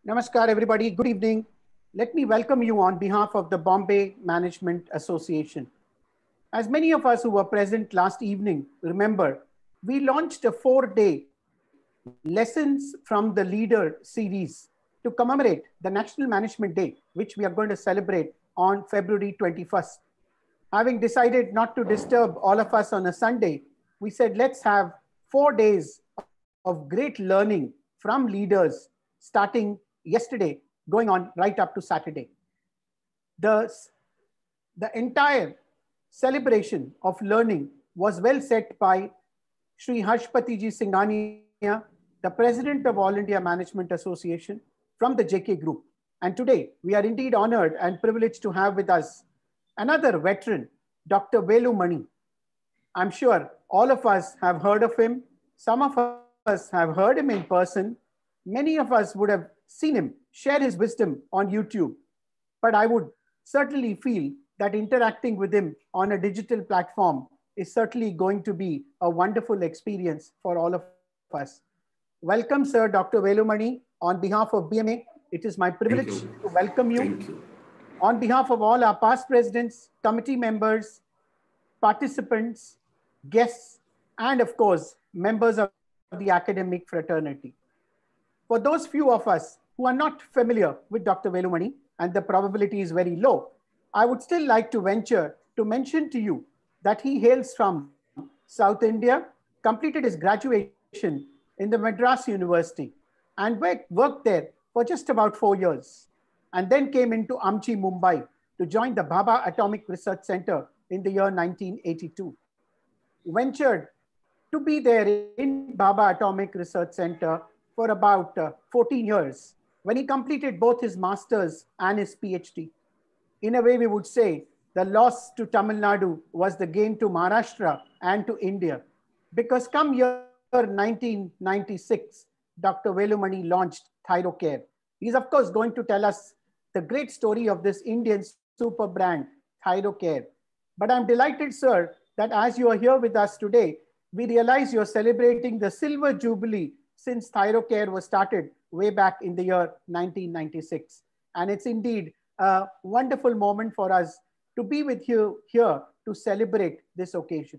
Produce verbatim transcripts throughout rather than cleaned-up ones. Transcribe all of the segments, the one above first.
Namaskar, everybody. Good evening. Let me welcome you on behalf of the Bombay Management Association. As many of us who were present last evening remember, we launched a four-day Lessons from the Leader series to commemorate the National Management Day, which we are going to celebrate on February twenty-first. Having decided not to disturb all of us on a Sunday, we said, let's have four days of great learning from leaders starting yesterday, going on right up to Saturday. The, the entire celebration of learning was well set by Shri Harshpati Ji Singhania, the President of All India Management Association from the J K Group. And today, we are indeed honored and privileged to have with us another veteran, Doctor Velu Mani. I'm sure all of us have heard of him. Some of us have heard him in person. Many of us would have seen him share his wisdom on YouTube. But I would certainly feel that interacting with him on a digital platform is certainly going to be a wonderful experience for all of us. Welcome, sir, Doctor Velu Mani. On behalf of B M A, it is my privilege to welcome you. Thank you. On behalf of all our past presidents, committee members, participants, guests, and of course, members of the academic fraternity. For those few of us who are not familiar with Doctor Velu Mani, and the probability is very low, I would still like to venture to mention to you that he hails from South India, completed his graduation in the Madras University, and worked there for just about four years, and then came into Amchi, Mumbai to join the Bhabha Atomic Research Center in the year nineteen eighty-two. Ventured to be there in Bhabha Atomic Research Center for about uh, fourteen years, when he completed both his master's and his PhD. In a way, we would say the loss to Tamil Nadu was the gain to Maharashtra and to India, because come year nineteen ninety-six, Doctor Velu Mani launched ThyroCare. He's of course going to tell us the great story of this Indian super brand, ThyroCare. But I'm delighted, sir, that as you are here with us today, we realize you're celebrating the silver jubilee since ThyroCare was started way back in the year nineteen ninety-six. And it's indeed a wonderful moment for us to be with you here to celebrate this occasion.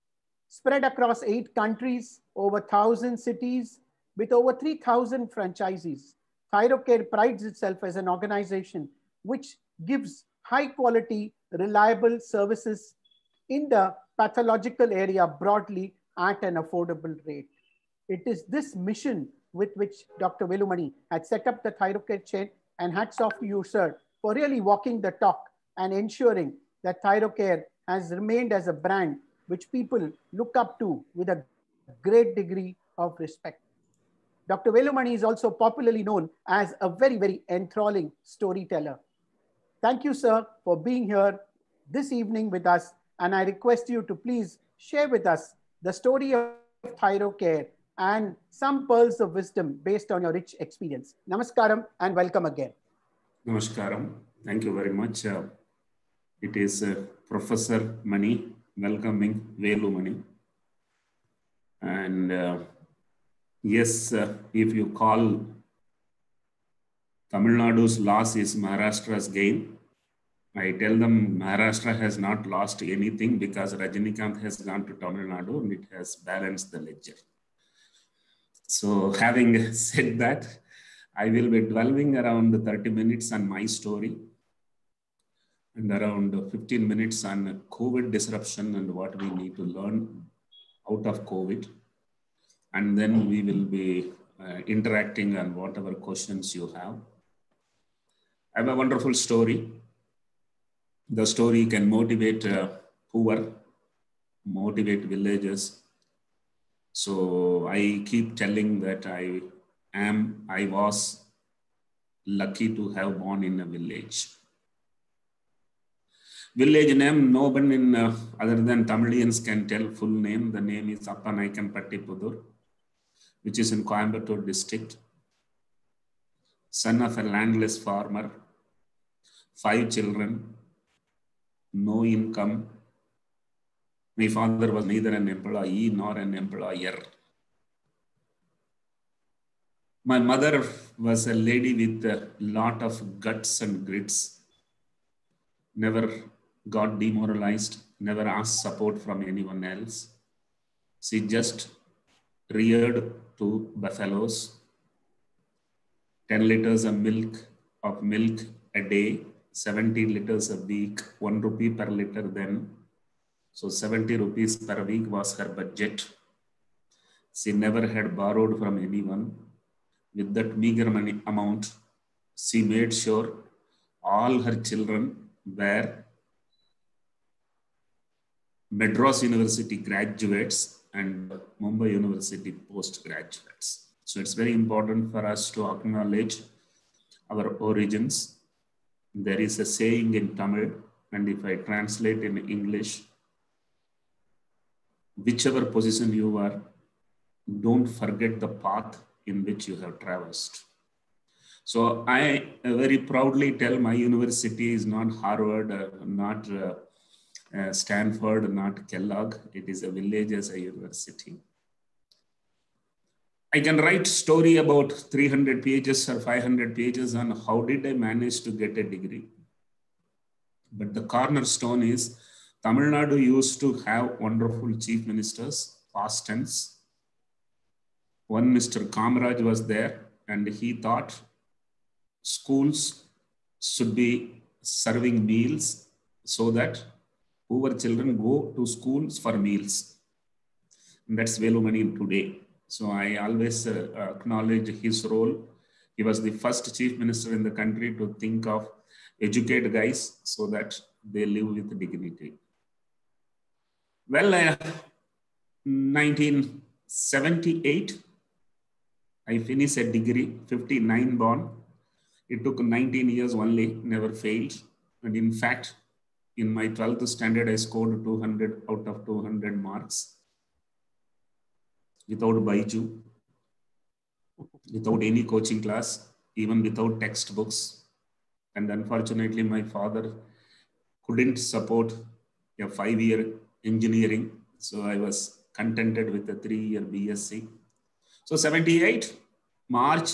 Spread across eight countries, over one thousand cities, with over three thousand franchisees, ThyroCare prides itself as an organization which gives high quality, reliable services in the pathological area broadly at an affordable rate. It is this mission with which Doctor Velu Mani had set up the ThyroCare chain, and hats off to you, sir, for really walking the talk and ensuring that ThyroCare has remained as a brand which people look up to with a great degree of respect. Doctor Velu Mani is also popularly known as a very, very enthralling storyteller. Thank you, sir, for being here this evening with us. And I request you to please share with us the story of ThyroCare and some pearls of wisdom based on your rich experience. Namaskaram and welcome again. Namaskaram. Thank you very much. Uh, it is uh, Professor Mani welcoming Velu Mani. And uh, yes, uh, if you call Tamil Nadu's loss is Maharashtra's gain, I tell them Maharashtra has not lost anything because Rajinikanth has gone to Tamil Nadu and it has balanced the ledger. So having said that, I will be dwelling around thirty minutes on my story and around fifteen minutes on COVID disruption and what we need to learn out of COVID. And then we will be uh, interacting on whatever questions you have. I have a wonderful story. The story can motivate uh, poor, motivate villagers. So I keep telling that I am, I was lucky to have born in a village. Village name, no one in, uh, other than Tamilians can tell full name. The name is Appanaikanpatti Pudur, which is in Coimbatore district. Son of a landless farmer, five children, no income. My father was neither an employee nor an employer. My mother was a lady with a lot of guts and grits, never got demoralized, never asked support from anyone else. She just reared two buffaloes, ten liters of milk of milk a day, seventy liters a week, one rupee per liter then. So seventy rupees per week was her budget. She never had borrowed from anyone. With that meager money amount, she made sure all her children were Madras University graduates and Mumbai University postgraduates. So it's very important for us to acknowledge our origins. There is a saying in Tamil, and if I translate in English, whichever position you are, don't forget the path in which you have traversed. So I very proudly tell my university is not Harvard, uh, not uh, uh, Stanford, not Kellogg. It is a village as a university. I can write story about three hundred pages or five hundred pages on how did I manage to get a degree. But the cornerstone is Tamil Nadu used to have wonderful chief ministers, past tense. One Mister Kamaraj was there, and he thought schools should be serving meals so that poor children go to schools for meals. And that's Velumani today. So I always uh, acknowledge his role. He was the first chief minister in the country to think of educate guys so that they live with dignity. Well, uh, nineteen seventy-eight, I finished a degree, fifty-nine born. It took nineteen years only, never failed. And in fact, in my twelfth standard, I scored two hundred out of two hundred marks without Baiju, without any coaching class, even without textbooks. And unfortunately, my father couldn't support a five-year engineering. So I was contented with a three-year B S c. So seventy-eight, March,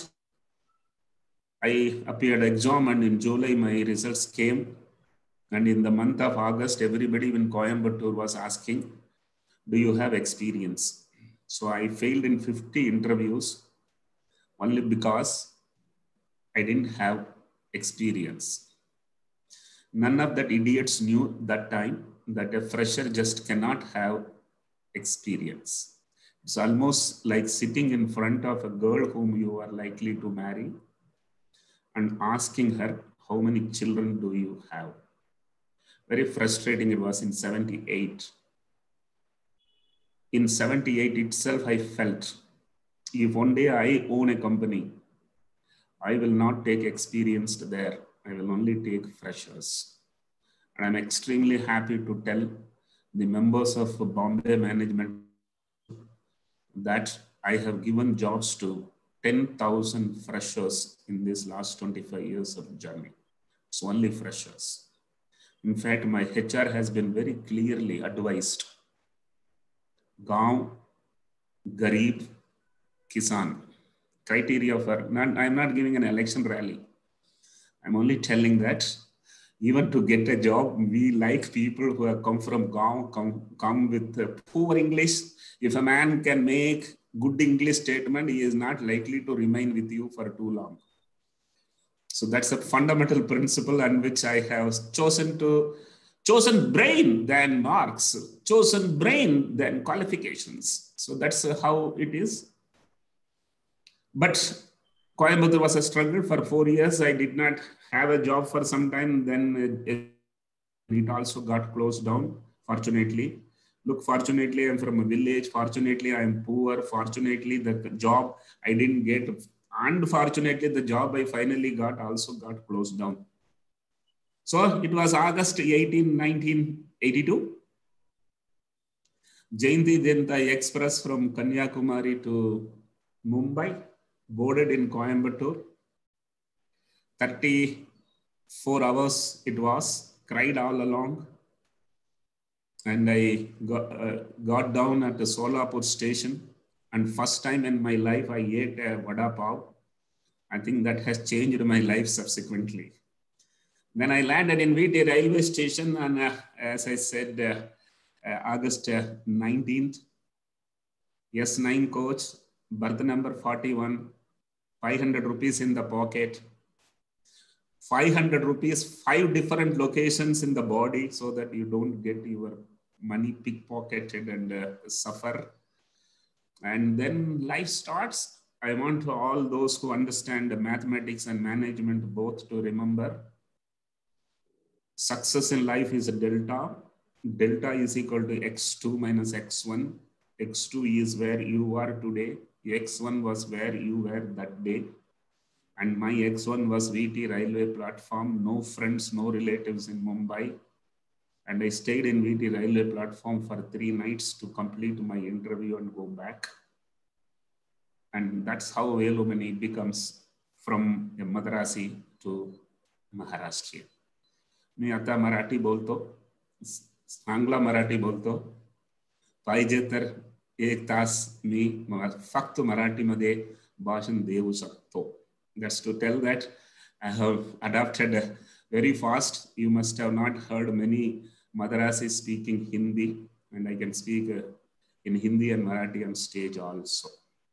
I appeared exam, and in July, my results came. And in the month of August, everybody in Coimbatore was asking, do you have experience? So I failed in fifty interviews only because I didn't have experience. None of that idiots knew that time that a fresher just cannot have experience. It's almost like sitting in front of a girl whom you are likely to marry and asking her, how many children do you have? Very frustrating it was in seventy-eight. In seventy-eight itself, I felt, if one day I own a company, I will not take experienced there. I will only take freshers. And I'm extremely happy to tell the members of Bombay management that I have given jobs to ten thousand freshers in this last twenty-five years of journey. It's only freshers. In fact, my H R has been very clearly advised, Gaon, Garib, Kisan, criteria for, not, I'm not giving an election rally. I'm only telling that even to get a job, we like people who have come from Gaon, come, come with poor English. If a man can make good English statement, he is not likely to remain with you for too long. So that's a fundamental principle on which I have chosen to, chosen brain than marks, chosen brain than qualifications. So that's how it is. But Coimbatore was a struggle for four years. I did not have a job for some time. Then it also got closed down, fortunately. Look, fortunately, I'm from a village. Fortunately, I'm poor. Fortunately, the job I didn't get. Unfortunately, the job I finally got also got closed down. So it was August eighteenth, nineteen eighty-two. Jayanti Janata Express from Kanyakumari to Mumbai boarded in Coimbatore. thirty-four hours it was, cried all along. And I got, uh, got down at the Solapur station. And first time in my life, I ate a vada pav. I think that has changed my life subsequently. Then I landed in V T railway station, and uh, as I said, uh, uh, August uh, nineteenth, S nine coach, berth number forty-one, five hundred rupees in the pocket, five hundred rupees, five different locations in the body so that you don't get your money pickpocketed and uh, suffer. And then life starts. I want all those who understand the mathematics and management both to remember success in life is a delta. Delta is equal to x two minus x one. x two is where you are today. x one was where you were that day. And my x one was V T railway platform, no friends, no relatives in Mumbai. And I stayed in V T railway platform for three nights to complete my interview and go back. And that's how Velumani becomes from a Madrasi to Maharashtrian. मी आता मराठी बोलतो, चांगला मराठी बोलतो. पाहिजे तर एक तास मी फक्त मराठीमध्ये भाषण देऊ शकतो. That's to tell that I have adapted very fast. You must have not heard many Madarasis speaking Hindi, and I can speak in Hindi and Marathi on stage also.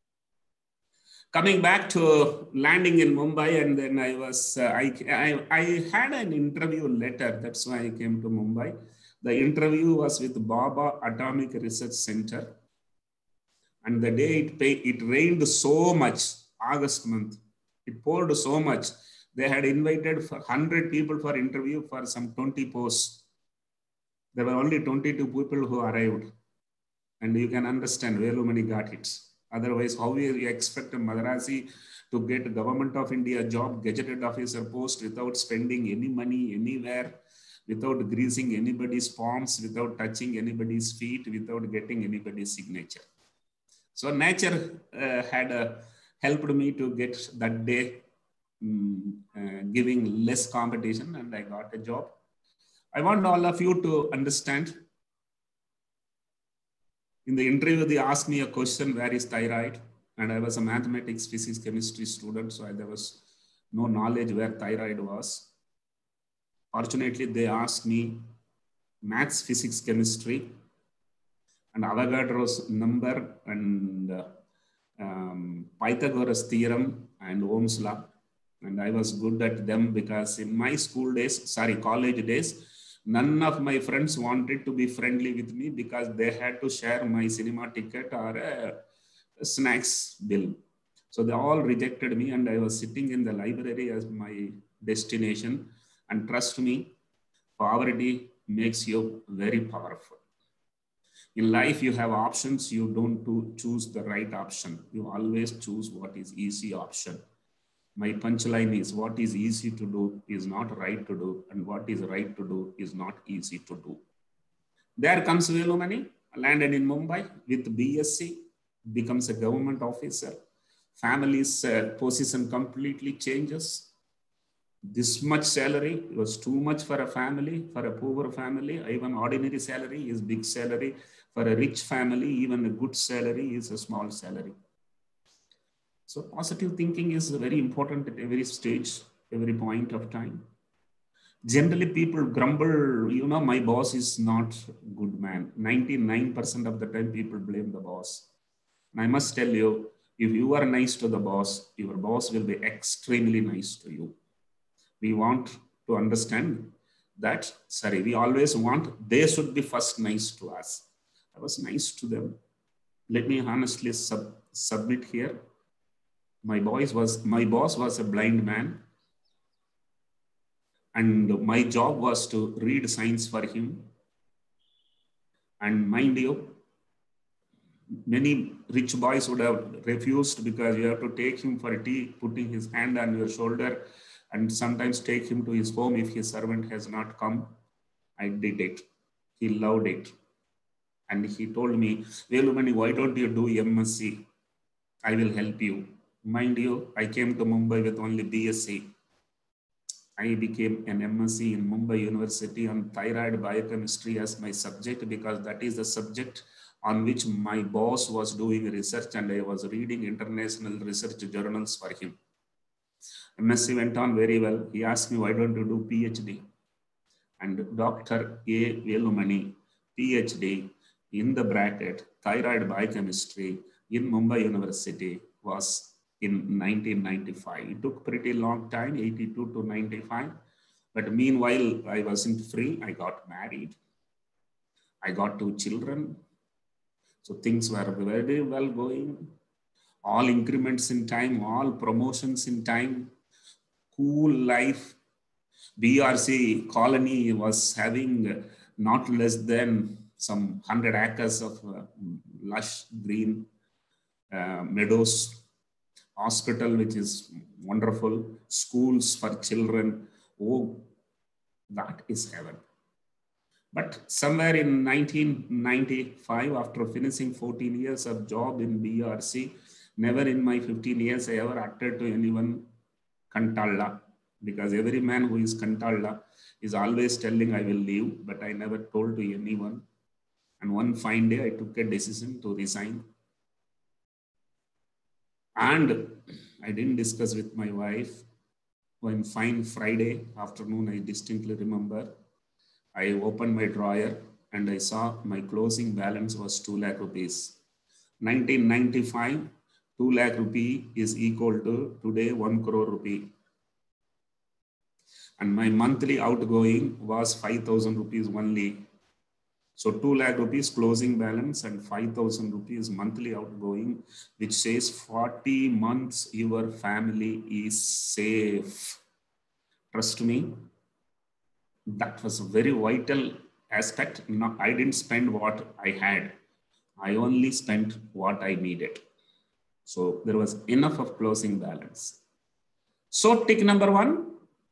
Coming back to landing in Mumbai, and then I was, uh, I, I, I had an interview letter. That's why I came to Mumbai. The interview was with Baba Atomic Research Center. And the day it, pay, it rained so much, August month, it poured so much. They had invited for one hundred people for interview for some twenty posts. There were only twenty-two people who arrived. And you can understand Velumani got it. Otherwise, how will you expect a Madrasi to get government of India job, gazetted officer post without spending any money anywhere, without greasing anybody's palms, without touching anybody's feet, without getting anybody's signature? So nature uh, had uh, helped me to get that day um, uh, giving less competition, and I got a job. I want all of you to understand. In the interview, they asked me a question, where is thyroid? And I was a mathematics, physics, chemistry student, so there was no knowledge where thyroid was. Fortunately, they asked me maths, physics, chemistry, and Avogadro's number, and uh, um, Pythagoras theorem, and Ohm's law. And I was good at them because in my school days, sorry, college days, none of my friends wanted to be friendly with me because they had to share my cinema ticket or a, a snacks bill. So they all rejected me, and I was sitting in the library as my destination. And trust me, poverty makes you very powerful. In life, you have options. You don't do, choose the right option. You always choose what is easy option. My punchline is, what is easy to do is not right to do, and what is right to do is not easy to do. There comes Velumani, landed in Mumbai with B S c, becomes a government officer. Family's uh, position completely changes. This much salary was too much for a family, for a poor family. Even ordinary salary is big salary. For a rich family, even a good salary is a small salary. So positive thinking is very important at every stage, every point of time. Generally, people grumble, you know, my boss is not a good man. ninety-nine percent of the time, people blame the boss. And I must tell you, if you are nice to the boss, your boss will be extremely nice to you. We want to understand that, sorry, we always want they should be first nice to us. I was nice to them. Let me honestly sub, submit here. My boss was, my boss was a blind man. And my job was to read science for him. And mind you, many rich boys would have refused because you have to take him for tea, putting his hand on your shoulder, and sometimes take him to his home if his servant has not come. I did it. He loved it. And he told me, Velumani, why don't you do M S c? I will help you. Mind you, I came to Mumbai with only B S c. I became an M S c in Mumbai University on thyroid biochemistry as my subject, because that is the subject on which my boss was doing research, and I was reading international research journals for him. M S c went on very well. He asked me, why don't you do PhD? And Doctor A. Velumani, PhD in the bracket, thyroid biochemistry in Mumbai University, was in nineteen ninety-five. It took pretty long time, eighty-two to ninety-five. But meanwhile, I wasn't free. I got married. I got two children. So things were very well going. All increments in time, all promotions in time, cool life. B R C colony was having not less than some one hundred acres of uh, lush green uh, meadows, hospital, which is wonderful, schools for children. Oh, that is heaven. But somewhere in nineteen ninety-five, after finishing fourteen years of job in B R C, never in my fifteen years I ever acted to anyone Kantalla, because every man who is Kantalla is always telling I will leave, but I never told to anyone. And one fine day I took a decision to resign. And I didn't discuss with my wife. One fine Friday afternoon, I distinctly remember, I opened my drawer and I saw my closing balance was two lakh rupees. nineteen ninety-five, two lakh rupee is equal to today one crore rupee. And my monthly outgoing was five thousand rupees only. So two lakh rupees closing balance and five thousand rupees monthly outgoing, which says forty months your family is safe. Trust me, that was a very vital aspect. No, I didn't spend what I had. I only spent what I needed. So there was enough of closing balance. So tick number one.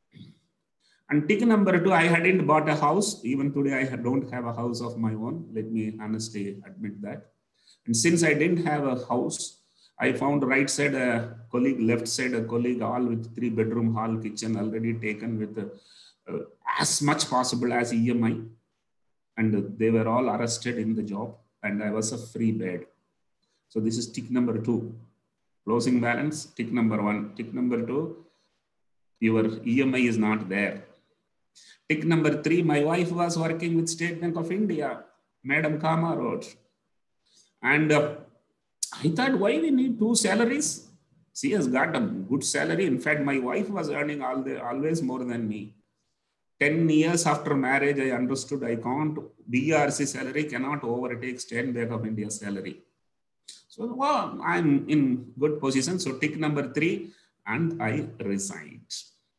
And tick number two, I hadn't bought a house. Even today, I don't have a house of my own. Let me honestly admit that. And since I didn't have a house, I found right side a colleague, left side a colleague, all with three bedroom hall kitchen already taken with uh, as much possible as E M I. And they were all arrested in the job and I was a free bed. So this is tick number two. Closing balance, tick number one. Tick number two, your E M I is not there. Tick number three, my wife was working with State Bank of India, Madam Kama wrote. And uh, I thought, why we need two salaries? She has got a good salary. In fact, my wife was earning all the, always more than me. ten years after marriage, I understood I can't, B R C salary cannot overtake State Bank of India salary. So well, I'm in good position. So tick number three, and I resigned.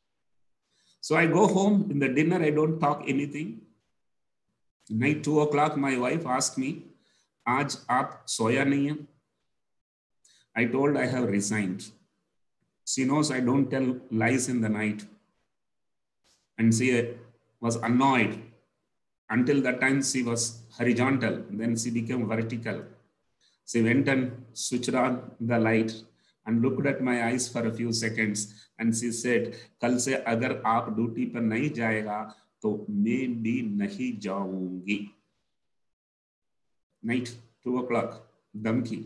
So I go home in the dinner, I don't talk anything. Night two o'clock, my wife asked me, Aaj aap soya nahi hai? I told I have resigned. She knows I don't tell lies in the night. And she was annoyed. Until that time, she was horizontal. Then she became vertical. She went and switched on the light and looked at my eyes for a few seconds. And she said, कल से अगर आप duty पर नहीं जाएगा तो मैं भी नहीं जाऊंगी. Night two o'clock, धमकी.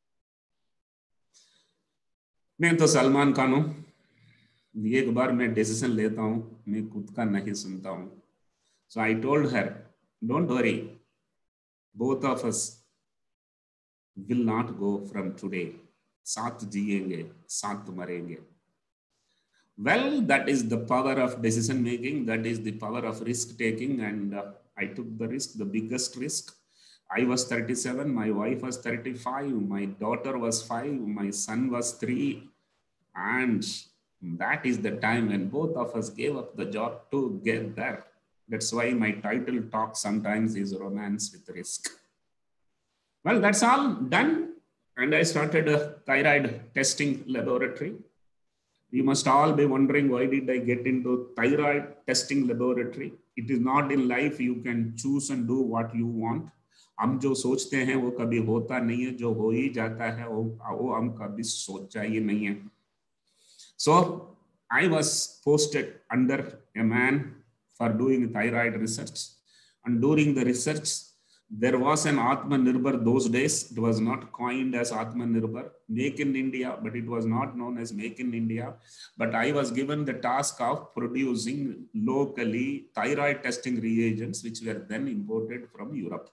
मैं तो सलमान खान हूं. एक बार मैं डिसीजन लेता हूं, मैं खुद का नहीं सुनता हूं. So I told her, don't worry, both of us will not go from today. साथ जिएंगे, साथ मरेंगे. Well, that is the power of decision making. That is the power of risk taking. And uh, I took the risk, the biggest risk. I was thirty-seven. My wife was thirty-five. My daughter was five. My son was three. And that is the time when both of us gave up the job to get there. That's why my title talk sometimes is Romance with Risk. Well, that's all done. And I started a thyroid testing laboratory. You must all be wondering, why did I get into thyroid testing laboratory? It is not in life you can choose and do what you want. हम जो सोचते हैं वो कभी होता नहीं है, जो हो ही जाता है वो वो हम कभी सोचा ही नहीं है. So I was posted under a man for doing thyroid research, and during the research There was an Atmanirbhar those days. It was not coined as Atmanirbhar, Make in India, but it was not known as Make in India. But I was given the task of producing locally thyroid testing reagents, which were then imported from Europe.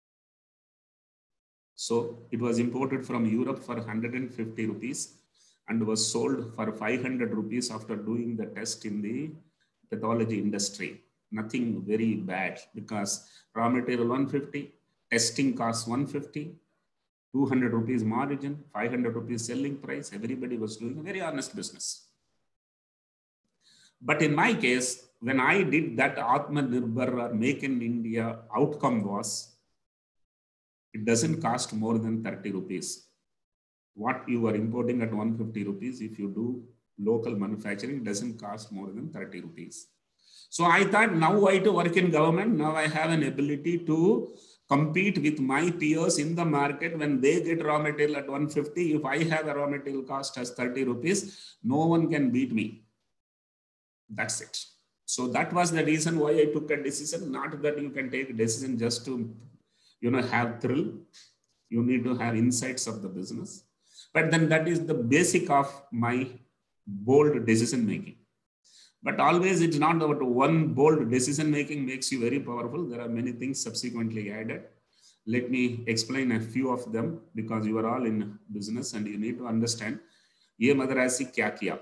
So it was imported from Europe for one hundred fifty rupees and was sold for five hundred rupees after doing the test in the pathology industry. Nothing very bad, because raw material one hundred fifty, testing costs one hundred fifty, two hundred rupees margin, five hundred rupees selling price. Everybody was doing a very honest business. But in my case, when I did that Atmanirbhar or Make in India, outcome was, it doesn't cost more than thirty rupees. What you are importing at one hundred fifty rupees, if you do local manufacturing, doesn't cost more than thirty rupees. So I thought, now I to work in government, now I have an ability to compete with my peers in the market. When they get raw material at one hundred fifty, if I have a raw material cost as thirty rupees, no one can beat me. That's it. So that was the reason why I took a decision. Not that you can take a decision just to, you know, have thrill. You need to have insights of the business. But then that is the basic of my bold decision making. But always it's not about one bold decision making makes you very powerful. There are many things subsequently added. Let me explain a few of them, because you are all in business and you need to understand. Ye Madarasi kya kiya?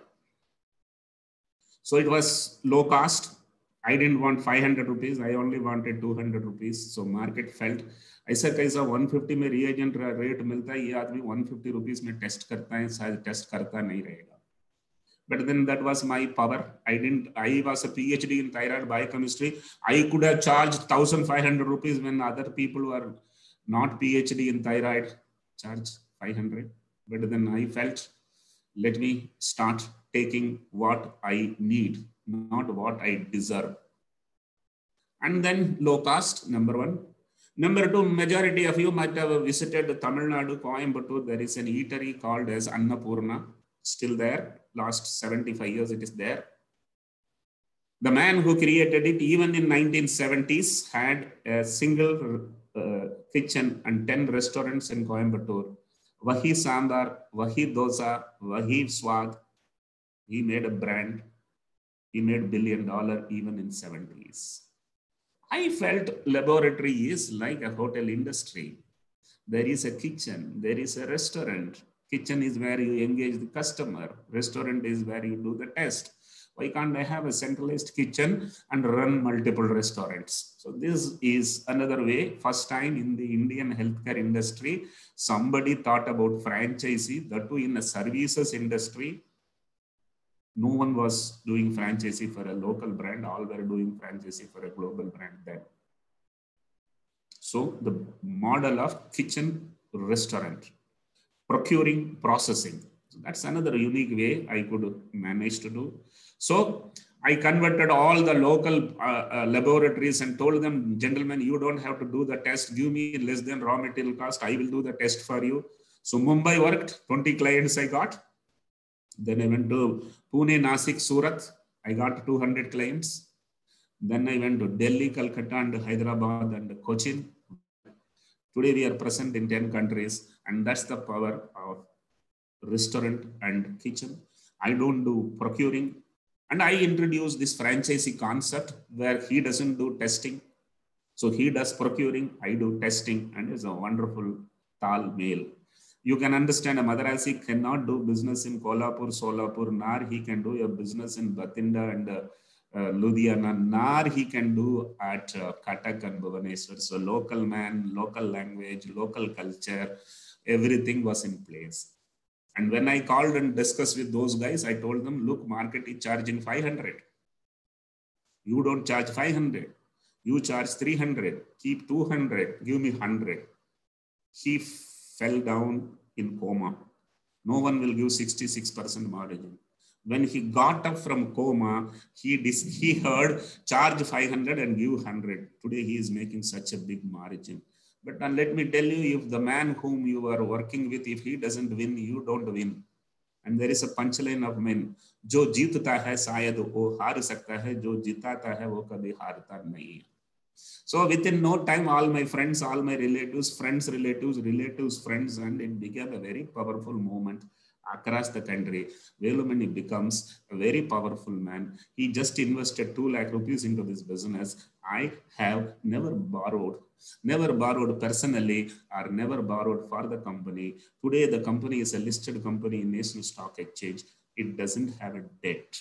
So it was low cost. I didn't want five hundred rupees. I only wanted two hundred rupees. So market felt, ऐसा कैसा one hundred fifty में reagent rate मिलता है, ये आदमी one hundred fifty rupees में test करता है, शायद test करता नहीं रहेगा. But then that was my power. I didn't, I was a PhD in thyroid biochemistry. I could have charged one thousand five hundred rupees when other people were not PhD in thyroid, charge five hundred. But then I felt, let me start taking what I need, not what I deserve. And then low cost, number one. Number two, majority of you might have visited Tamil Nadu, Coimbatore. There is an eatery called as Annapurna, still there. Last seventy-five years it is there. The man who created it, even in nineteen seventies, had a single uh, kitchen and ten restaurants in Coimbatore. Vahi Sambar, Vahi Dosa, Vahi Swad. He made a brand. He made billion dollar even in seventies. I felt laboratory is like a hotel industry. There is a kitchen, there is a restaurant. Kitchen is where you engage the customer. Restaurant is where you do the test. Why can't I have a centralized kitchen and run multiple restaurants? So this is another way. First time in the Indian healthcare industry, somebody thought about franchisee, that too in a services industry. No one was doing franchisee for a local brand. All were doing franchisee for a global brand then. So the model of kitchen restaurant, procuring, processing. So that's another unique way I could manage to do. So I converted all the local uh, uh, laboratories and told them, gentlemen, you don't have to do the test. Give me less than raw material cost. I will do the test for you. So Mumbai worked, twenty clients I got. Then I went to Pune, Nasik, Surat. I got two hundred clients. Then I went to Delhi, Calcutta, and Hyderabad and Cochin. Today we are present in ten countries, and that's the power of restaurant and kitchen. I don't do procuring. And I introduced this franchisee concept where he doesn't do testing. So he does procuring, I do testing, and it's a wonderful tal meal. You can understand a Madarasi cannot do business in Kolhapur, Solapur, nor he can do a business in Bathinda and uh, uh, Ludhiana, nor he can do at uh, Cuttack and Bhubaneswar. So local man, local language, local culture, everything was in place. And when I called and discussed with those guys, I told them, look, market is charging five hundred. You don't charge five hundred. You charge three hundred. Keep two hundred. Give me one hundred. He fell down in coma. No one will give sixty-six percent margin. When he got up from coma, he, he heard charge five hundred and give one hundred. Today he is making such a big margin. But uh, let me tell you, if the man whom you are working with, if he doesn't win, you don't win. And there is a punchline of men. Jo jeetata hai, shayad wo haar sakta hai. Jo jitata hai, wo kabhi haarta nahi. So within no time, all my friends, all my relatives, friends, relatives, relatives, friends, and it became a very powerful movement across the country. Velumani becomes a very powerful man. He just invested two lakh rupees into this business. I have never borrowed, never borrowed personally or never borrowed for the company. Today, the company is a listed company in National Stock Exchange. It doesn't have a debt.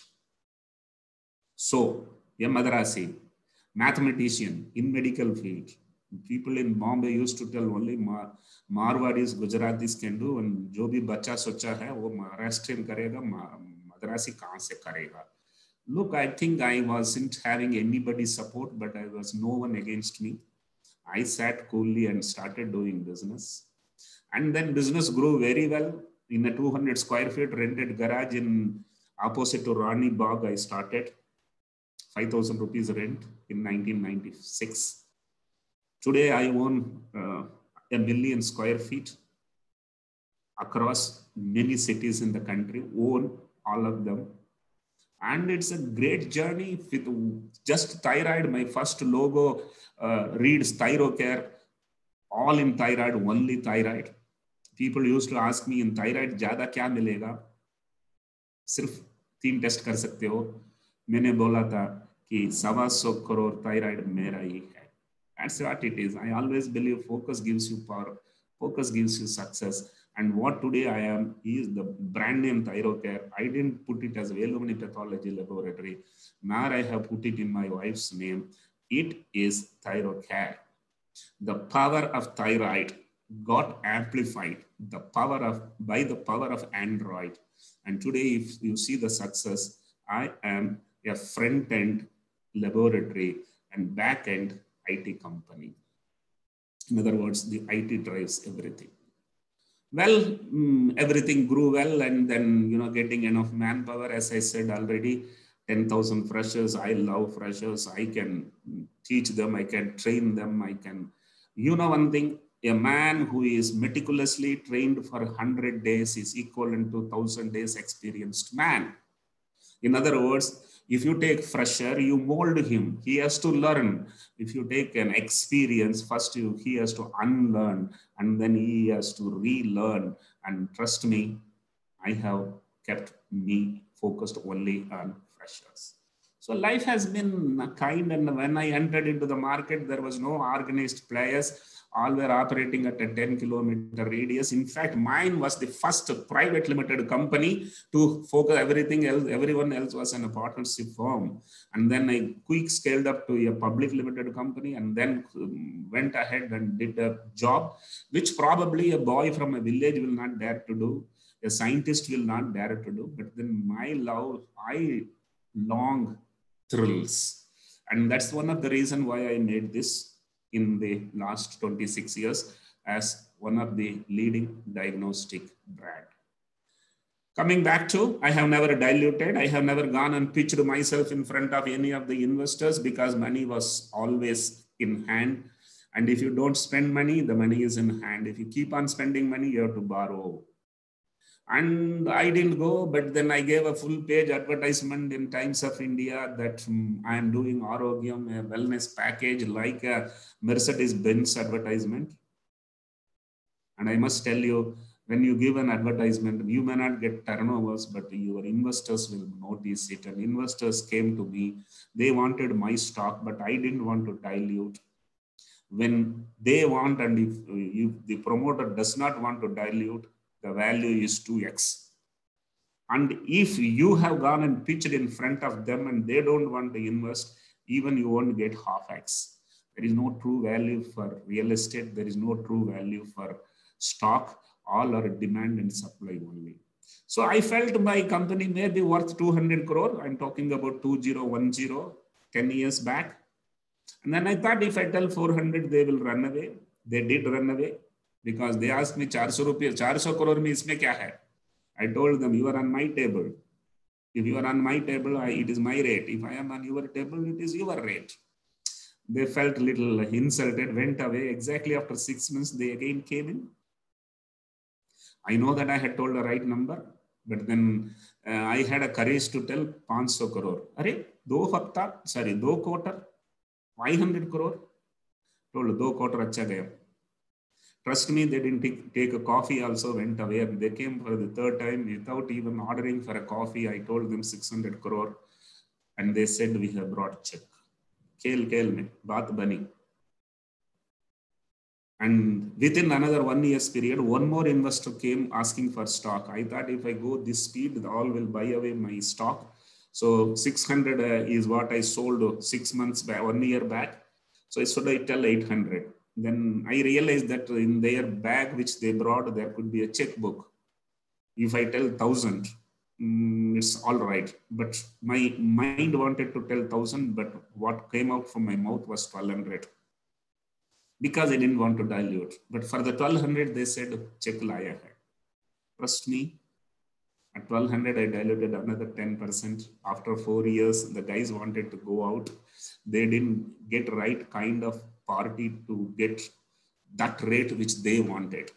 So, a Madrasi, mathematician in medical field. People in Bombay used to tell only Mar Marwadis, Gujaratis can do, and जो भी बच्चा सोचा है वो महाराष्ट्रियन करेगा, मद्रासी कहाँ से करेगा? Look, I think I wasn't having anybody's support, but I was no one against me. I sat coolly and started doing business, and then business grew very well. In a two hundred square feet rented garage in opposite to Rani Bagh, I started. five thousand rupees rent in nineteen ninety-six. Today, I own uh, a million square feet across many cities in the country, own all of them. And it's a great journey with just thyroid. My first logo uh, reads ThyroCare, all in thyroid, only thyroid. People used to ask me, in thyroid, ज़्यादा क्या मिलेगा? सिर्फ तीन test कर सकते हो. मैंने बोला था कि सवा सौ करोड़ thyroid मेरा ही है. That's what it is. I always believe focus gives you power. Focus gives you success. And what today I am is the brand name ThyroCare. I didn't put it as Velumani Pathology Laboratory. Now I have put it in my wife's name. It is ThyroCare. The power of thyroid got amplified the power of by the power of Android. And today, if you see the success, I am a front-end laboratory and back-end I T company. In other words, the I T drives everything. Well, mm, everything grew well, and then, you know, getting enough manpower, as I said already, ten thousand freshers. I love freshers. I can teach them. I can train them. I can, you know, one thing, a man who is meticulously trained for one hundred days is equivalent to one thousand days experienced man. In other words, if you take fresher, you mold him. He has to learn. If you take an experience, first you, he has to unlearn, and then he has to relearn. And trust me, I have kept me focused only on freshers. So life has been kind, and when I entered into the market, there was no organized players. All were operating at a ten kilometer radius. In fact, mine was the first private limited company to focus everything else. Everyone else was in a partnership firm. And then I quick scaled up to a public limited company, and then went ahead and did a job, which probably a boy from a village will not dare to do. A scientist will not dare to do. But then my love, I long thrills. And that's one of the reasons why I made this in the last twenty-six years as one of the leading diagnostic brand. Coming back to, I have never diluted. I have never gone and pitched myself in front of any of the investors, because money was always in hand. And if you don't spend money, the money is in hand. If you keep on spending money, you have to borrow. And I didn't go, but then I gave a full page advertisement in Times of India that um, I am doing Arogyam, a wellness package, like a Mercedes-Benz advertisement. And I must tell you, when you give an advertisement, you may not get turnovers, but your investors will notice it. And investors came to me. They wanted my stock, but I didn't want to dilute. When they want, and if, if the promoter does not want to dilute, the value is two X. And if you have gone and pitched in front of them and they don't want to invest, even you won't get half X. There is no true value for real estate. There is no true value for stock. All are demand and supply only. So I felt my company may be worth two hundred crore. I'm talking about two thousand ten, ten years back. And then I thought, if I tell four hundred, they will run away. They did run away. Because they asked me, four hundred rupees, four hundred crore mein isme kya hai? I told them, you are on my table. If you are on my table, I, it is my rate. If I am on your table, it is your rate. They felt a little insulted, went away. Exactly after six months, they again came in. I know that I had told the right number, but then uh, I had a courage to tell five hundred crore. Arey, do hafta, sorry, do quarter. five hundred crore? Told, do quarter acha gaya. Trust me, they didn't take, take a coffee also, went away. They came for the third time without even ordering for a coffee. I told them six hundred crore. And they said, we have brought check. Kel kel mein, baat bani. And within another one year's period, one more investor came asking for stock. I thought if I go this speed, all will buy away my stock. So six hundred uh, is what I sold six months back, one year back. So should I tell eight hundred? Then I realized that in their bag, which they brought, there could be a checkbook. If I tell one thousand, mm, it's all right. But my mind wanted to tell one thousand, but what came out from my mouth was twelve hundred. Because I didn't want to dilute. But for the twelve hundred, they said, check laya hai. Trust me, at twelve hundred, I diluted another ten percent. After four years, the guys wanted to go out. They didn't get right kind of party to get that rate which they wanted.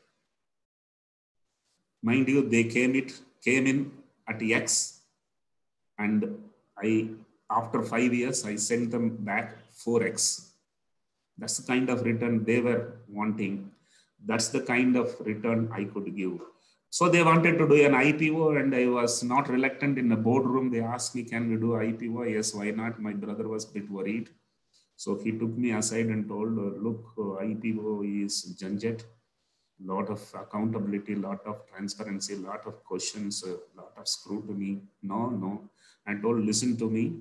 Mind you, they came it came in at X, and I, after five years, I sent them back four X. That's the kind of return they were wanting. That's the kind of return I could give. So they wanted to do an I P O, and I was not reluctant. In the boardroom, they asked me, can we do I P O? Yes, why not? My brother was a bit worried. So he took me aside and told, look, I P O is janjat, lot of accountability, lot of transparency, lot of questions, a lot of scrutiny. No, no. I told, listen to me.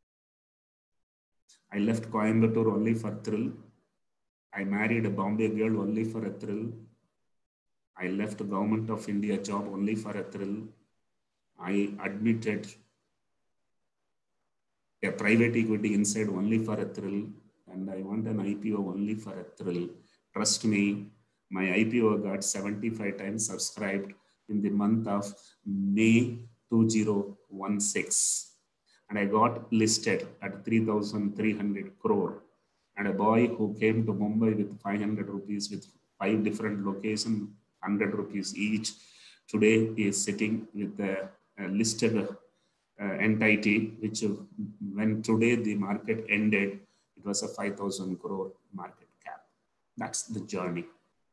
I left Coimbatore only for thrill. I married a Bombay girl only for a thrill. I left the Government of India job only for a thrill. I admitted a private equity inside only for a thrill. And I want an I P O only for a thrill. Trust me, my I P O got seventy-five times subscribed in the month of May two thousand sixteen. And I got listed at three thousand three hundred crore. And a boy who came to Mumbai with five hundred rupees with five different locations, one hundred rupees each, today is sitting with a, a listed uh, entity, which uh, when today the market ended, it was a five thousand crore market cap. That's the journey.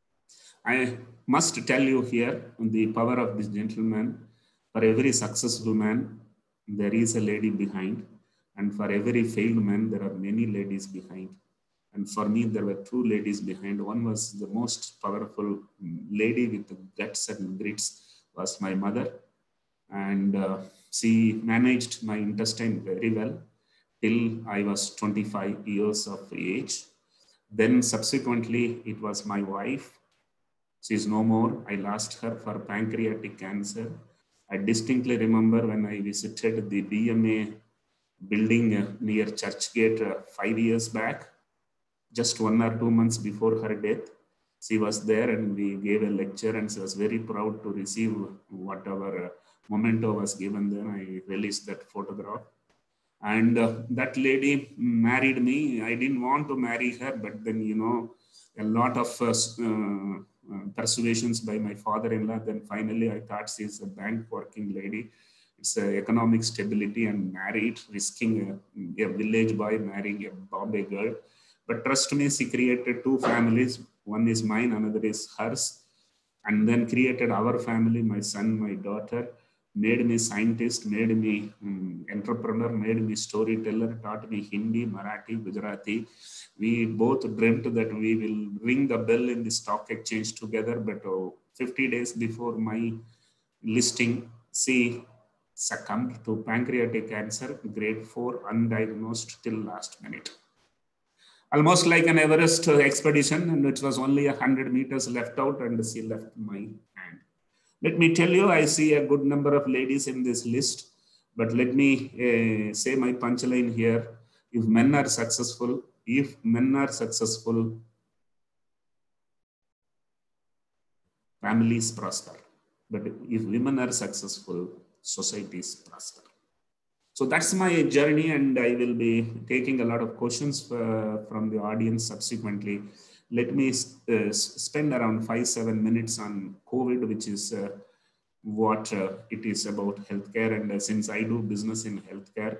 I must tell you here the power of this gentleman. For every successful man, there is a lady behind. And for every failed man, there are many ladies behind. And for me, there were two ladies behind. One was the most powerful lady with the guts and grits was my mother. And uh, she managed my intestine very well till I was twenty-five years of age. Then subsequently, it was my wife. She is no more. I lost her for pancreatic cancer. I distinctly remember when I visited the B M A building near Churchgate uh, five years back, just one or two months before her death. She was there and we gave a lecture, and she was very proud to receive whatever uh, memento was given there. I released that photograph. And uh, that lady married me. I didn't want to marry her, but then, you know, a lot of uh, uh, uh, persuasions by my father-in-law. Then finally, I thought she's a bank working lady. It's uh, economic stability, and married, risking a, a village boy marrying a Bombay girl. But trust me, she created two families. One is mine, another is hers. And then created our family, my son, my daughter, made me scientist, made me um, entrepreneur, made me storyteller, taught me Hindi, Marathi, Gujarati. We both dreamt that we will ring the bell in the stock exchange together. But oh, fifty days before my listing, she succumbed to pancreatic cancer, grade four, undiagnosed till last minute. Almost like an Everest expedition, and it was only one hundred meters left out, and she left my hand. Let me tell you, I see a good number of ladies in this list, but let me uh, say my punchline here. If men are successful, if men are successful, families prosper. But if women are successful, societies prosper. So that's my journey, and I will be taking a lot of questions uh, from the audience subsequently. Let me uh, spend around five, seven minutes on COVID, which is uh, what uh, it is about healthcare. And uh, since I do business in healthcare,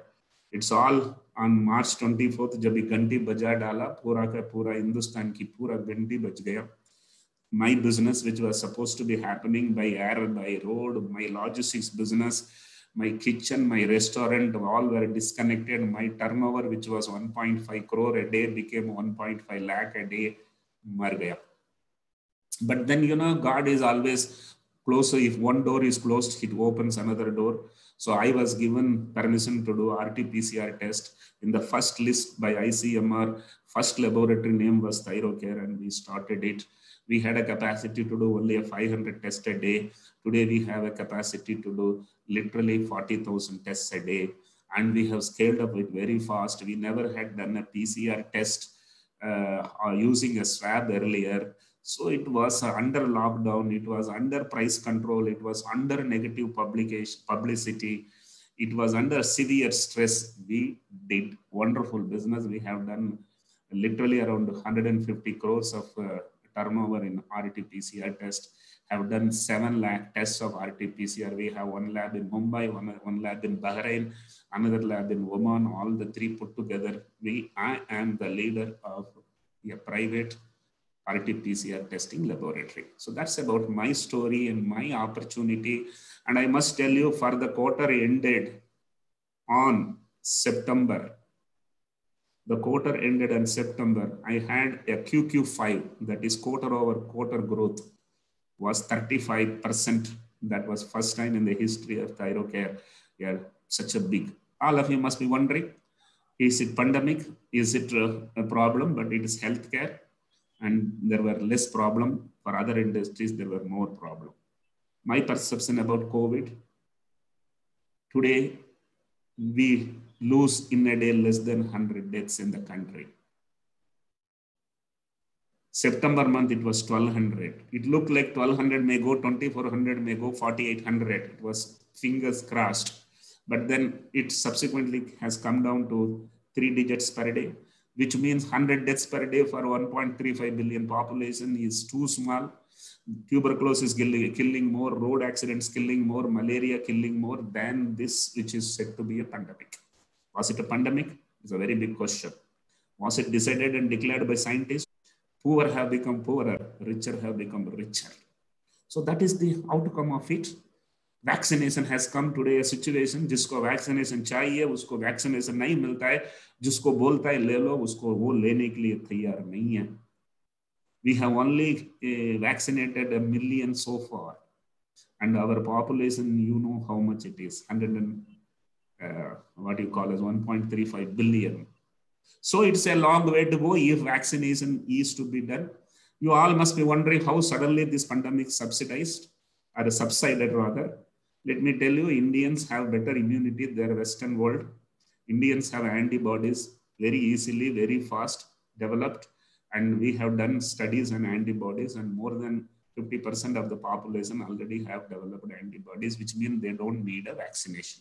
It's all on March twenty-fourth, जब ये घंटी बजा डाला, पूरा का पूरा हिंदुस्तान की पूरा घंटी बज गया. My business, which was supposed to be happening by air, by road, my logistics business, my kitchen, my restaurant, all were disconnected. My turnover, which was one point five crore a day, became one point five lakh a day. Mar gaya. But then, you know, God is always close. So if one door is closed, it opens another door. So I was given permission to do R T P C R test in the first list by I C M R. First laboratory name was ThyroCare, and we started it. We had a capacity to do only a five hundred tests a day. Today we have a capacity to do literally forty thousand tests a day. And we have scaled up it very fast. We never had done a P C R test uh, or using a swab earlier. So it was under lockdown, it was under price control, it was under negative publication, publicity, it was under severe stress. We did wonderful business. We have done literally around one hundred fifty crores of uh, turnover in R T P C R test, have done seven lakh tests of R T P C R. We have one lab in Mumbai, one, one lab in Bahrain, another lab in Oman, all the three put together. We, I am the leader of a private R T P C R testing laboratory. So that's about my story and my opportunity. And I must tell you, for the quarter ended on September, the quarter ended in September, I had a Q Q five, that is quarter over quarter growth, was thirty-five percent. That was first time in the history of ThyroCare. Yeah, such a big. All of you must be wondering, is it pandemic? Is it a problem? But it is healthcare. And there were less problem. For other industries, there were more problem. My perception about COVID, today, we lose in a day less than one hundred deaths in the country. September month, it was twelve hundred. It looked like twelve hundred may go, twenty-four hundred may go, forty-eight hundred. It was fingers crossed. But then it subsequently has come down to three digits per day, which means one hundred deaths per day for one point three five billion population is too small. Tuberculosis killing, killing more, road accidents killing more, malaria killing more than this, which is said to be a pandemic. Was it a pandemic? It's a very big question. Was it decided and declared by scientists? Poor have become poorer, richer have become richer. So that is the outcome of it. Vaccination has come today a situation जिसको vaccination चाहिए उसको vaccination नहीं मिलता है, जिसको बोलता है ले लो उसको वो लेने के लिए तैयार नहीं है. We have only uh, vaccinated a million so far, and our population, you know how much it is, one hundred and uh, what you call as one point three five billion. So it's a long way to go if vaccination is to be done. You all must be wondering how suddenly this pandemic subsidized or subsided rather. Let me tell you, Indians have better immunity than the Western world. Indians have antibodies very easily, very fast developed. And we have done studies on antibodies, and more than fifty percent of the population already have developed antibodies, which means they don't need a vaccination.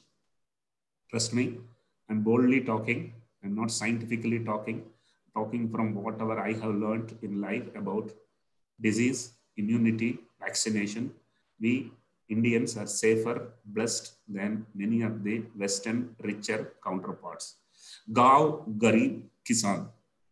Trust me, I'm boldly talking. I'm not scientifically talking, talking from whatever I have learned in life about disease, immunity, vaccination. We Indians are safer, blessed than many of the Western richer counterparts. Gav, Garib, Kisan.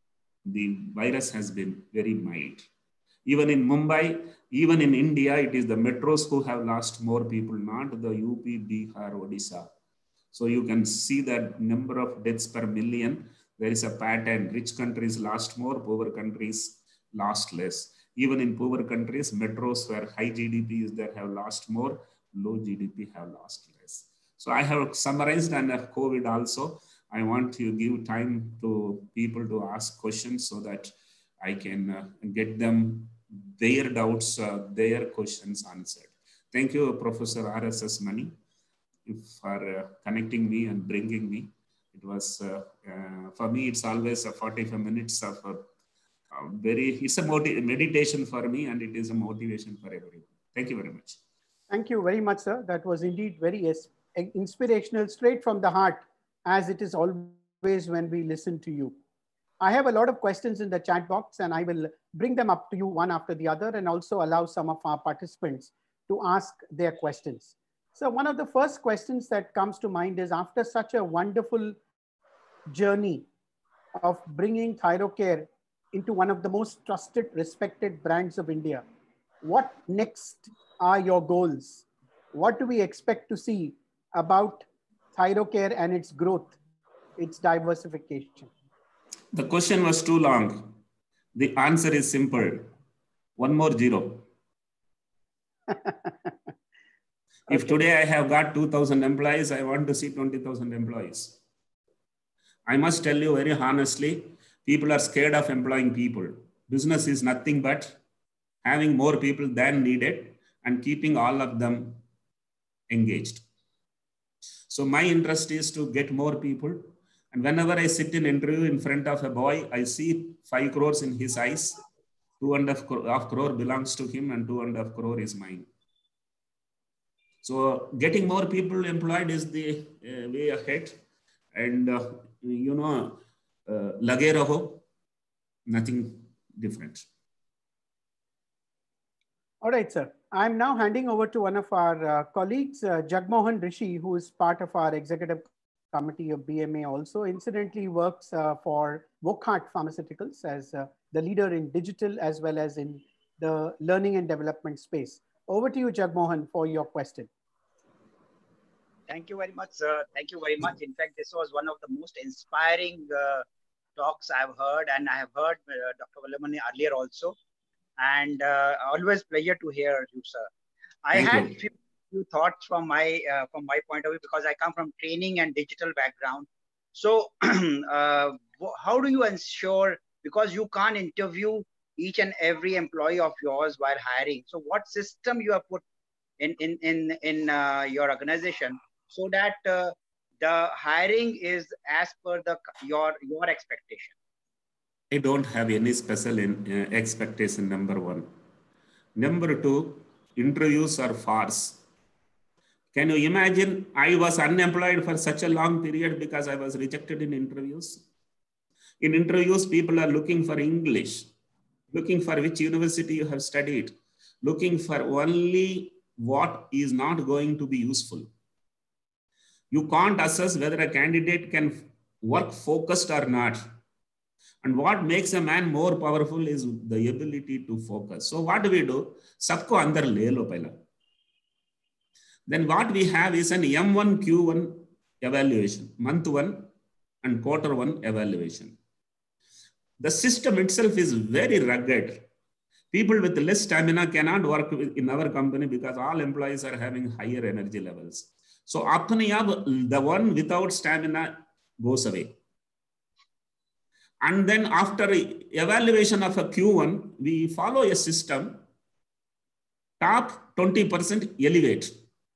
The virus has been very mild. Even in Mumbai, even in India, it is the metros who have lost more people, not the U P, Bihar, Odisha. So you can see that number of deaths per million. There is a pattern. Rich countries lost more, poor countries lost less. Even in poor countries, metros where high G D P is there have lost more, low G D P have lost less. So I have summarized under COVID also. I want to give time to people to ask questions so that I can uh, get them their doubts, uh, their questions answered. Thank you, Professor R S S Mani, for uh, connecting me and bringing me. It was, uh, uh, for me, it's always a forty-five minutes of a, a very, it's a meditation for me, and it is a motivation for everyone. Thank you very much. Thank you very much, sir. That was indeed very inspirational, straight from the heart, as it is always when we listen to you. I have a lot of questions in the chat box, and I will bring them up to you one after the other, and also allow some of our participants to ask their questions. So one of the first questions that comes to mind is, after such a wonderful journey of bringing Thyrocare into one of the most trusted, respected brands of India. What next are your goals? What do we expect to see about Thyrocare and its growth, its diversification? The question was too long. The answer is simple. One more zero. If okay. Today I have got two thousand employees, I want to see twenty thousand employees. I must tell you very honestly, people are scared of employing people. Business is nothing but having more people than needed and keeping all of them engaged. So my interest is to get more people. And whenever I sit in interview in front of a boy, I see five crores in his eyes. Two and a half crore belongs to him and two and a half crore is mine. So getting more people employed is the uh, way ahead. And uh, you know, uh, lage raho, nothing different. All right, sir. I'm now handing over to one of our uh, colleagues, uh, Jagmohan Rishi, who is part of our executive committee of B M A also. Incidentally works uh, for Wockhardt Pharmaceuticals as uh, the leader in digital as well as in the learning and development space. Over to you, Jagmohan, for your question. Thank you very much, sir. Thank you very much. In fact, this was one of the most inspiring uh, talks I've heard, and I have heard uh, Doctor Vallamani earlier also. And uh, always pleasure to hear you, sir. I Thank had you. few, few thoughts from my uh, from my point of view because I come from training and digital background. So, uh, how do you ensure, because you can't interview each and every employee of yours while hiring? So, what system you have put in in in in uh, your organization so that uh, the hiring is as per the your your expectation? I don't have any special in, uh, expectation, number one. Number two, interviews are farce. Can you imagine I was unemployed for such a long period because I was rejected in interviews? In interviews, people are looking for English, looking for which university you have studied, looking for only what is not going to be useful. You can't assess whether a candidate can work focused or not. And what makes a man more powerful is the ability to focus. So what do we do? Sabko andar le lo pehla. Then what we have is an M one Q one evaluation, month one and quarter one evaluation. The system itself is very rugged. People with less stamina cannot work in our company because all employees are having higher energy levels. So the one without stamina goes away. And then after evaluation of a Q one, we follow a system, top twenty percent elevate,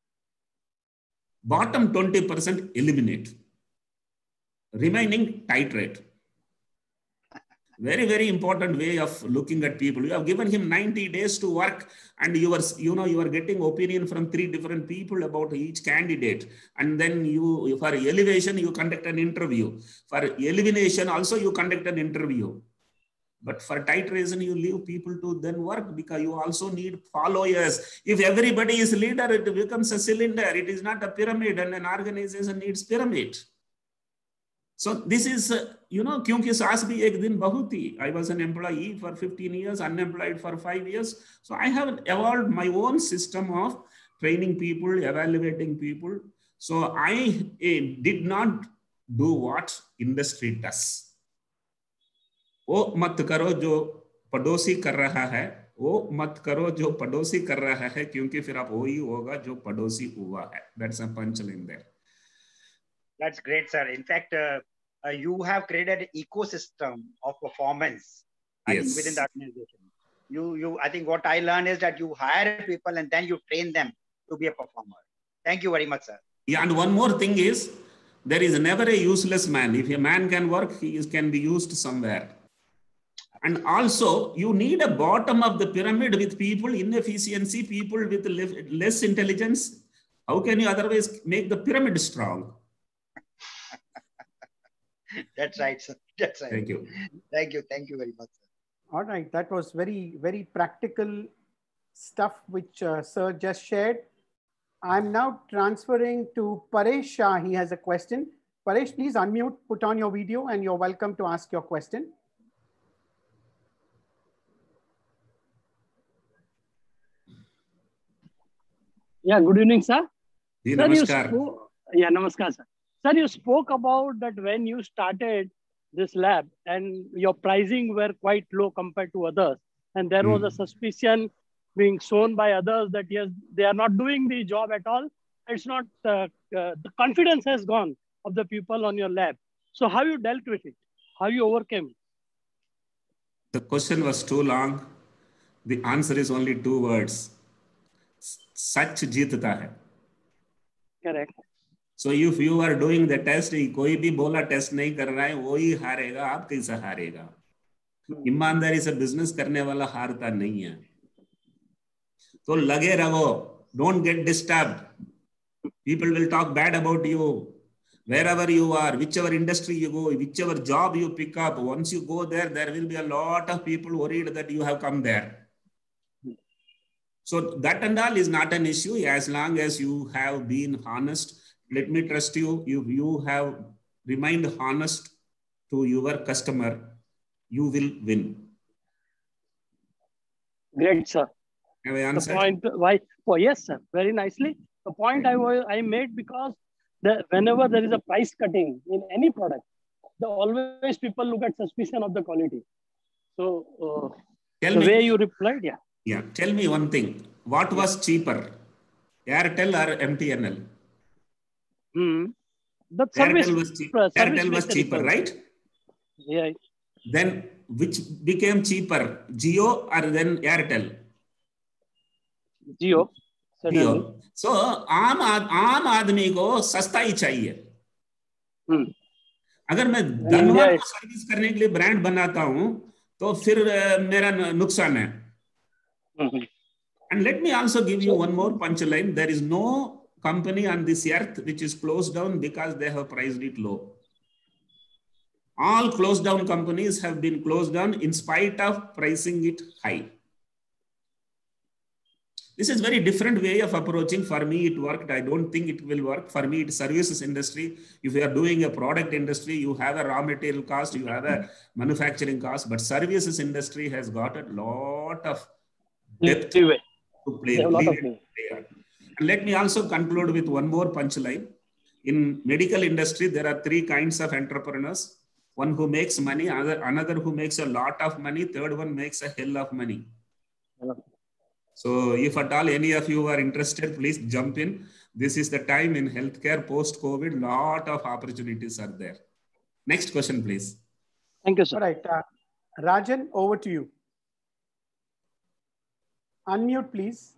bottom twenty percent eliminate, remaining titrate. Very, very important way of looking at people. You have given him ninety days to work and you are, you know, you are getting opinion from three different people about each candidate. And then you, for elevation, you conduct an interview. For elimination, also you conduct an interview. But for titration, you leave people to then work because you also need followers. If everybody is leader, it becomes a cylinder. It is not a pyramid, and an organization needs pyramid. So this is, uh, you know, kyunki saas bhi ek din bahut thi. I was an employee for fifteen years, unemployed for five years. So I have evolved my own system of training people, evaluating people. So I uh, did not do what industry does. वो मत करो जो पड़ोसी कर रहा है, वो मत करो जो पड़ोसी कर रहा है, क्योंकि फिर आप वही होगा जो पड़ोसी हुआ है. That's a punchline there. That's great, sir. In fact, uh, uh, you have created an ecosystem of performance I Yes. think, within the organization. You, you. I think what I learned is that you hire people and then you train them to be a performer. Thank you very much, sir. Yeah, and one more thing is, there is never a useless man. If a man can work, he is, can be used somewhere. And also, you need a bottom of the pyramid with people inefficiency, people with less intelligence. How can you otherwise make the pyramid strong? That's right, sir. That's right. Thank you. Thank you. Thank you very much, sir. All right. That was very, very practical stuff which uh, sir just shared. I'm now transferring to Paresh Shah. He has a question. Paresh, please unmute, put on your video, and you're welcome to ask your question. Yeah, good evening, sir. Ji, sir, you namaskar. spoke, yeah, namaskar, sir. Sir, you spoke about that when you started this lab and your pricing were quite low compared to others. And there was Hmm. a suspicion being shown by others that yes, they are not doing the job at all. It's not, uh, uh, the confidence has gone of the people on your lab. So how you dealt with it? How you overcame it? The question was too long. The answer is only two words. Sach jeetata hai. Correct. So if you are doing the test, कोई भी बोला test नहीं कर रहा है, वही हारेगा, आप कैसे हारेगा? ईमानदारी से बिजनेस करने वाला हारता नहीं है. तो लगे रहो. Don't get disturbed. People will talk bad about you. Wherever you are, whichever industry you go, whichever job you pick up, once you go there, there will be a lot of people worried that you have come there. So that and all is not an issue as long as you have been honest. Let me trust you. If you have remained honest to your customer, you will win. Great, sir. Have I answered? The point, why? Oh, yes, sir. Very nicely. The point I was I made because the, whenever there is a price cutting in any product, the always people look at suspicion of the quality. So uh, Tell the me, way you replied, yeah. Yeah. Tell me one thing. What was cheaper, Airtel or M T N L? Hmm. The service, Airtel was, cheap. uh, service Airtel was cheaper, difference. right? Yeah. Then which became cheaper, Jio or then Airtel? Jio. Certainly. Jio. So आम आम आदमी को सस्ता ही चाहिए. Hmm. अगर मैं धनवान को सर्विस करने के लिए ब्रांड बनाता हूं, तो फिर मेरा नुकसान है. Mm-hmm. And let me also give you one more punchline. There is no company on this earth which is closed down because they have priced it low. All closed down companies have been closed down in spite of pricing it high. This is very different way of approaching. For me, it worked. I don't think it will work. For me, it's services industry. If you are doing a product industry, you have a raw material cost, you have a manufacturing cost, but services industry has got a lot of depth to play. A lot of and let me also conclude with one more punchline. In medical industry, there are three kinds of entrepreneurs. One who makes money, another, another who makes a lot of money, third one makes a hell of money. So if at all any of you are interested, please jump in. This is the time in healthcare post-COVID, lot of opportunities are there. Next question, please. Thank you, sir. All right. Uh, Rajan, over to you. Unmute, please.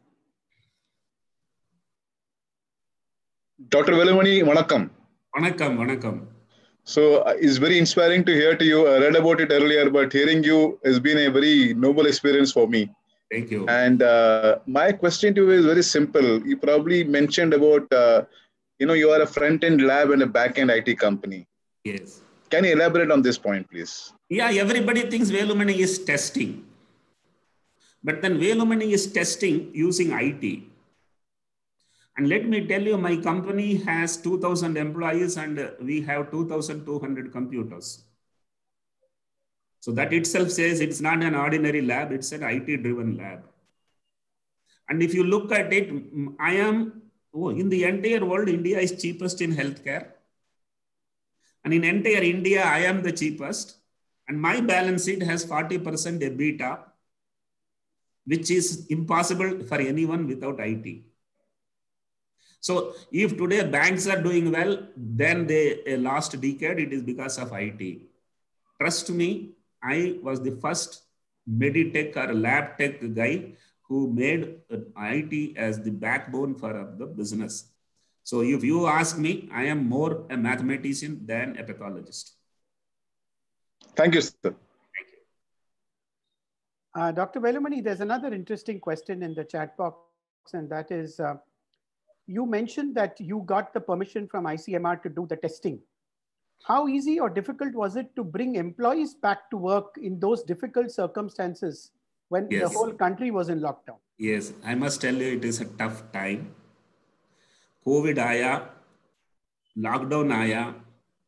Doctor Velumani, vanakkam. Vanakkam, vanakkam. So uh, it's very inspiring to hear to you. I read about it earlier, but hearing you has been a very noble experience for me. Thank you. And uh, my question to you is very simple. You probably mentioned about, uh, you know, you are a front-end lab and a back-end I T company. Yes. Can you elaborate on this point, please? Yeah, everybody thinks Velumani is testing. But then Velumani is testing using I T. And let me tell you, my company has two thousand employees and we have two thousand two hundred computers. So that itself says it's not an ordinary lab, it's an I T-driven lab. And if you look at it, I am, oh, in the entire world, India is cheapest in healthcare. And in entire India, I am the cheapest. And my balance sheet has forty percent EBITDA, which is impossible for anyone without I T. So if today banks are doing well, then they uh, last decade, it is because of I T. Trust me, I was the first Meditech or lab tech guy who made I T as the backbone for the business. So if you ask me, I am more a mathematician than a pathologist. Thank you, sir. Thank you. Uh, Doctor Velumani, there's another interesting question in the chat box, and that is, uh, you mentioned that you got the permission from I C M R to do the testing. How easy or difficult was it to bring employees back to work in those difficult circumstances when Yes. the whole country was in lockdown? Yes, I must tell you, it is a tough time. COVID आया, lockdown आया,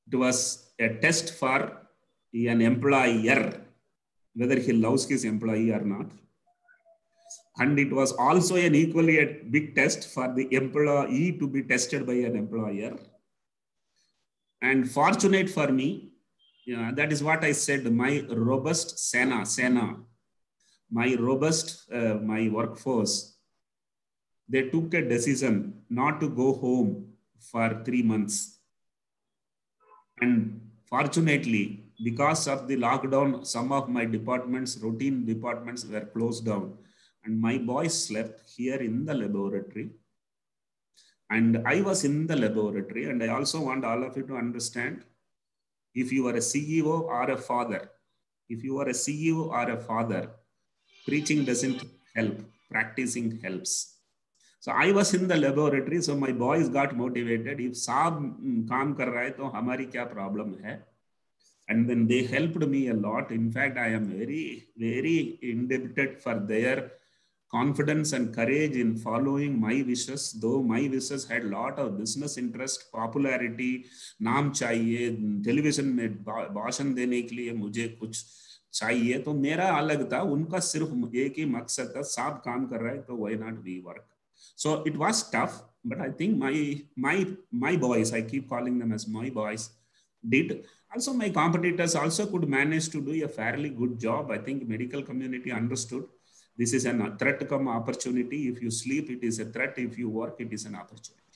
It was a test for an employer, whether he loves his employee or not. And it was also an equally a big test for the employee to be tested by an employer. And fortunate for me, yeah, that is what I said, my robust Sena, Sena, my robust, uh, my workforce, they took a decision not to go home for three months. And fortunately, because of the lockdown, some of my departments, routine departments were closed down. And my boys slept here in the laboratory. And I was in the laboratory. And I also want all of you to understand, if you are a C E O or a father, if you are a C E O or a father, preaching doesn't help, practicing helps. So I was in the laboratory, so my boys got motivated. If Saab kaam kar raha hai, to hamari kya problem hai? And then they helped me a lot. In fact, I am very, very indebted for their confidence and courage in following my wishes, though my wishes had a lot of business interest, popularity, naam chahiye, television में भाषण देने के लिए मुझे कुछ चाहिए, तो मेरा अलग था, उनका सिर्फ एक ही मकसद था, साहब काम कर रहा है तो why not we work. So it was tough, but I think my my my boys, I keep calling them as my boys, did. Also my competitors also could manage to do a fairly good job. I think medical community understood. This is a threat come opportunity. If you sleep, it is a threat. If you work, it is an opportunity.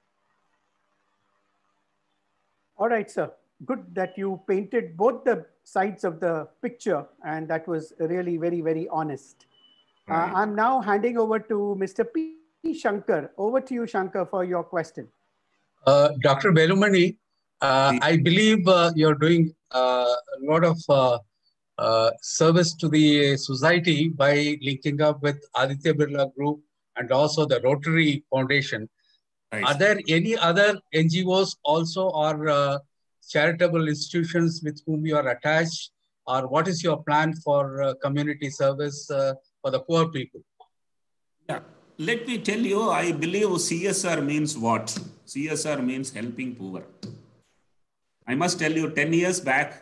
All right, sir. Good that you painted both the sides of the picture, and that was really very, very honest. Right. Uh, I'm now handing over to Mister P. Shankar. Over to you, Shankar, for your question. Uh, Doctor Velumani, uh, I believe uh, you're doing uh, a lot of uh, Uh, service to the society by linking up with Aditya Birla Group and also the Rotary Foundation. Nice. Are there any other N G Os also or uh, charitable institutions with whom you are attached? Or what is your plan for uh, community service uh, for the poor people? Yeah, let me tell you, I believe C S R means what? C S R means helping poor. I must tell you, ten years back,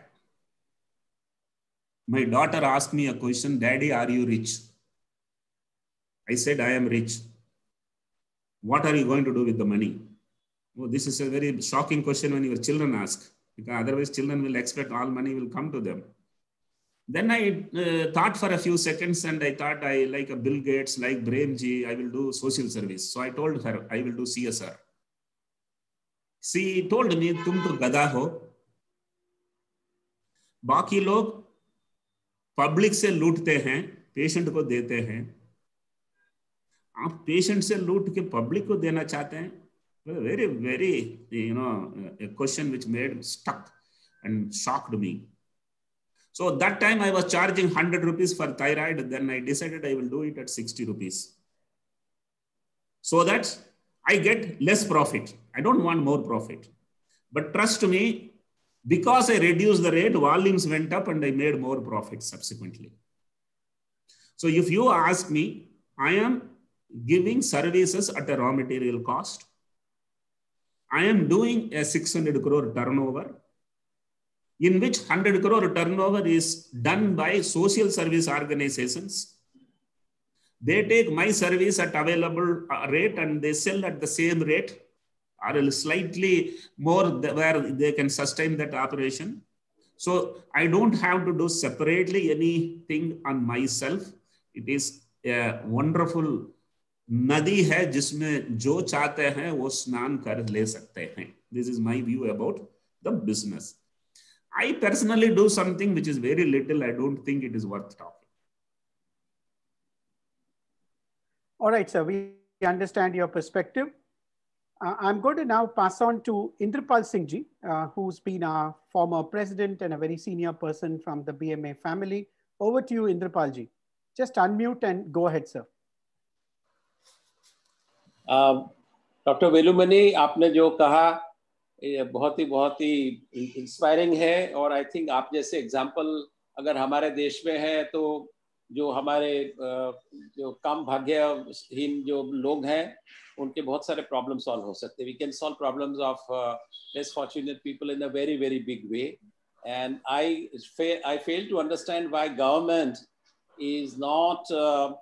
my daughter asked me a question, Daddy, are you rich? I said, I am rich. What are you going to do with the money? Oh, this is a very shocking question when your children ask, because otherwise children will expect all money will come to them. Then I uh, thought for a few seconds and I thought I like a Bill Gates, like Brahmji, I will do social service. So I told her, I will do C S R. She told me, tum to gada ho. Baki log public से लूटते हैं, patient को देते हैं, आप patient से लूट के पब्लिक को देना चाहते हैं? Very, very, you know, a question which made stuck and shocked me. So that time I was charging one hundred rupees for thyroid. Then I decided I will do it at sixty rupees. So that I get less profit. I don't want more profit. But trust me, because I reduced the rate, volumes went up and I made more profit subsequently. So if you ask me, I am giving services at a raw material cost. I am doing a six hundred crore turnover, in which one hundred crore turnover is done by social service organizations. They take my service at available rate and they sell at the same rate, or slightly more where they can sustain that operation. So I don't have to do separately anything on myself. It is a wonderful nadi hai jisme jo chahte hain wo snan kar le sakte hain. This is my view about the business. I personally do something which is very little. I don't think it is worth talking. All right, sir, we understand your perspective. Uh, I'm going to now pass on to Indrapal Singh ji, uh, who's been a former president and a very senior person from the B M A family. Over to you, Indrapal ji. Just unmute and go ahead, sir. Doctor Velumani, आपने जो कहा ये बहुत ही बहुत ही inspiring है और I think आप जैसे एग्जाम्पल अगर हमारे देश में है तो जो हमारे जो कम भाग्यहीन जो लोग हैं उनके बहुत सारे प्रॉब्लम सॉल्व हो सकते हैं. We can solve problems of less fortunate people in a very very big way. And I I fail to understand why government is not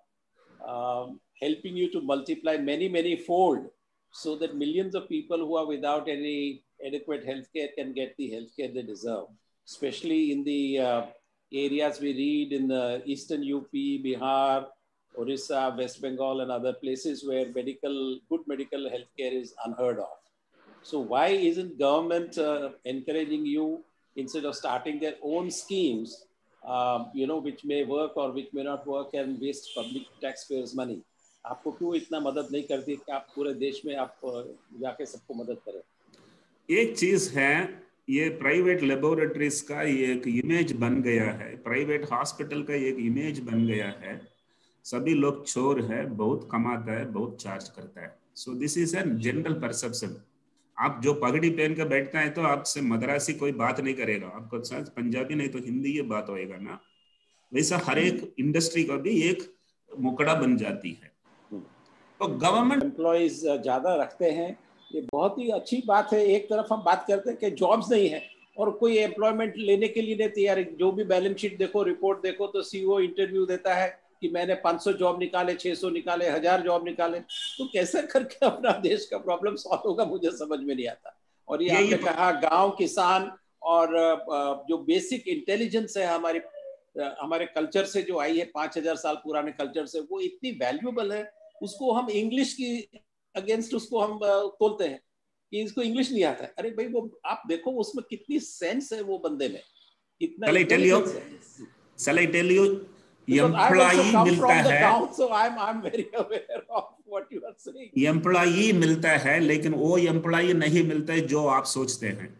helping you to multiply many many fold so that millions of people who are without any adequate healthcare can get the healthcare they deserve, especially in the uh, areas we read in the eastern U P, Bihar, Orissa, West Bengal and other places where medical good medical healthcare is unheard of. So why isn't government uh, encouraging you instead of starting their own schemes, uh, you know, which may work or which may not work and waste public taxpayers money? आपको क्यों इतना मदद नहीं करती कि आप पूरे देश में आप जाके सबको मदद करें? एक चीज है, ये प्राइवेट लेबोरेटरीज का एक इमेज बन गया है, प्राइवेट हॉस्पिटल का एक इमेज बन गया है. सभी लोग चोर है, बहुत कमाता है, बहुत चार्ज करता है. So this is an general perception. आप जो पगड़ी पहन कर बैठता है तो आपसे मद्रासी कोई बात नहीं करेगा, आपको शायद पंजाबी नहीं तो हिंदी ये बात होएगा ना. वैसा हर एक इंडस्ट्री का भी एक मुकड़ा बन जाती है. तो गवर्नमेंट एम्प्लॉइज ज्यादा रखते हैं, ये बहुत ही अच्छी बात है. एक तरफ हम बात करते हैं कि जॉब्स नहीं है और कोई एम्प्लॉयमेंट लेने के लिए नहीं तैयार. जो भी बैलेंस शीट देखो, रिपोर्ट देखो, तो सीईओ इंटरव्यू देता है कि मैंने पाँच सौ जॉब निकाले, छह सौ निकाले, हजार जॉब निकाले. तो कैसे करके अपना देश का प्रॉब्लम सॉल्व होगा, मुझे समझ में नहीं आता. और ये आपने कहा गांव किसान और जो बेसिक इंटेलिजेंस है हमारी हमारे कल्चर से जो आई है, पांच हजार साल पुराने कल्चर से, वो इतनी वैल्यूएबल है. उसको हम इंग्लिश की अगेंस्ट उसको हम तोलते हैं कि इसको इंग्लिश नहीं आता है. अरे भाई, वो आप देखो उसमें कितनी सेंस है वो बंदे में, कितना इंटेलिजेंस है. Shall I tell you, employee मिलता है, so I'm I'm very aware of what you are saying. Employee मिलता है, लेकिन वो एम्प्लॉई नहीं मिलता है जो आप सोचते हैं.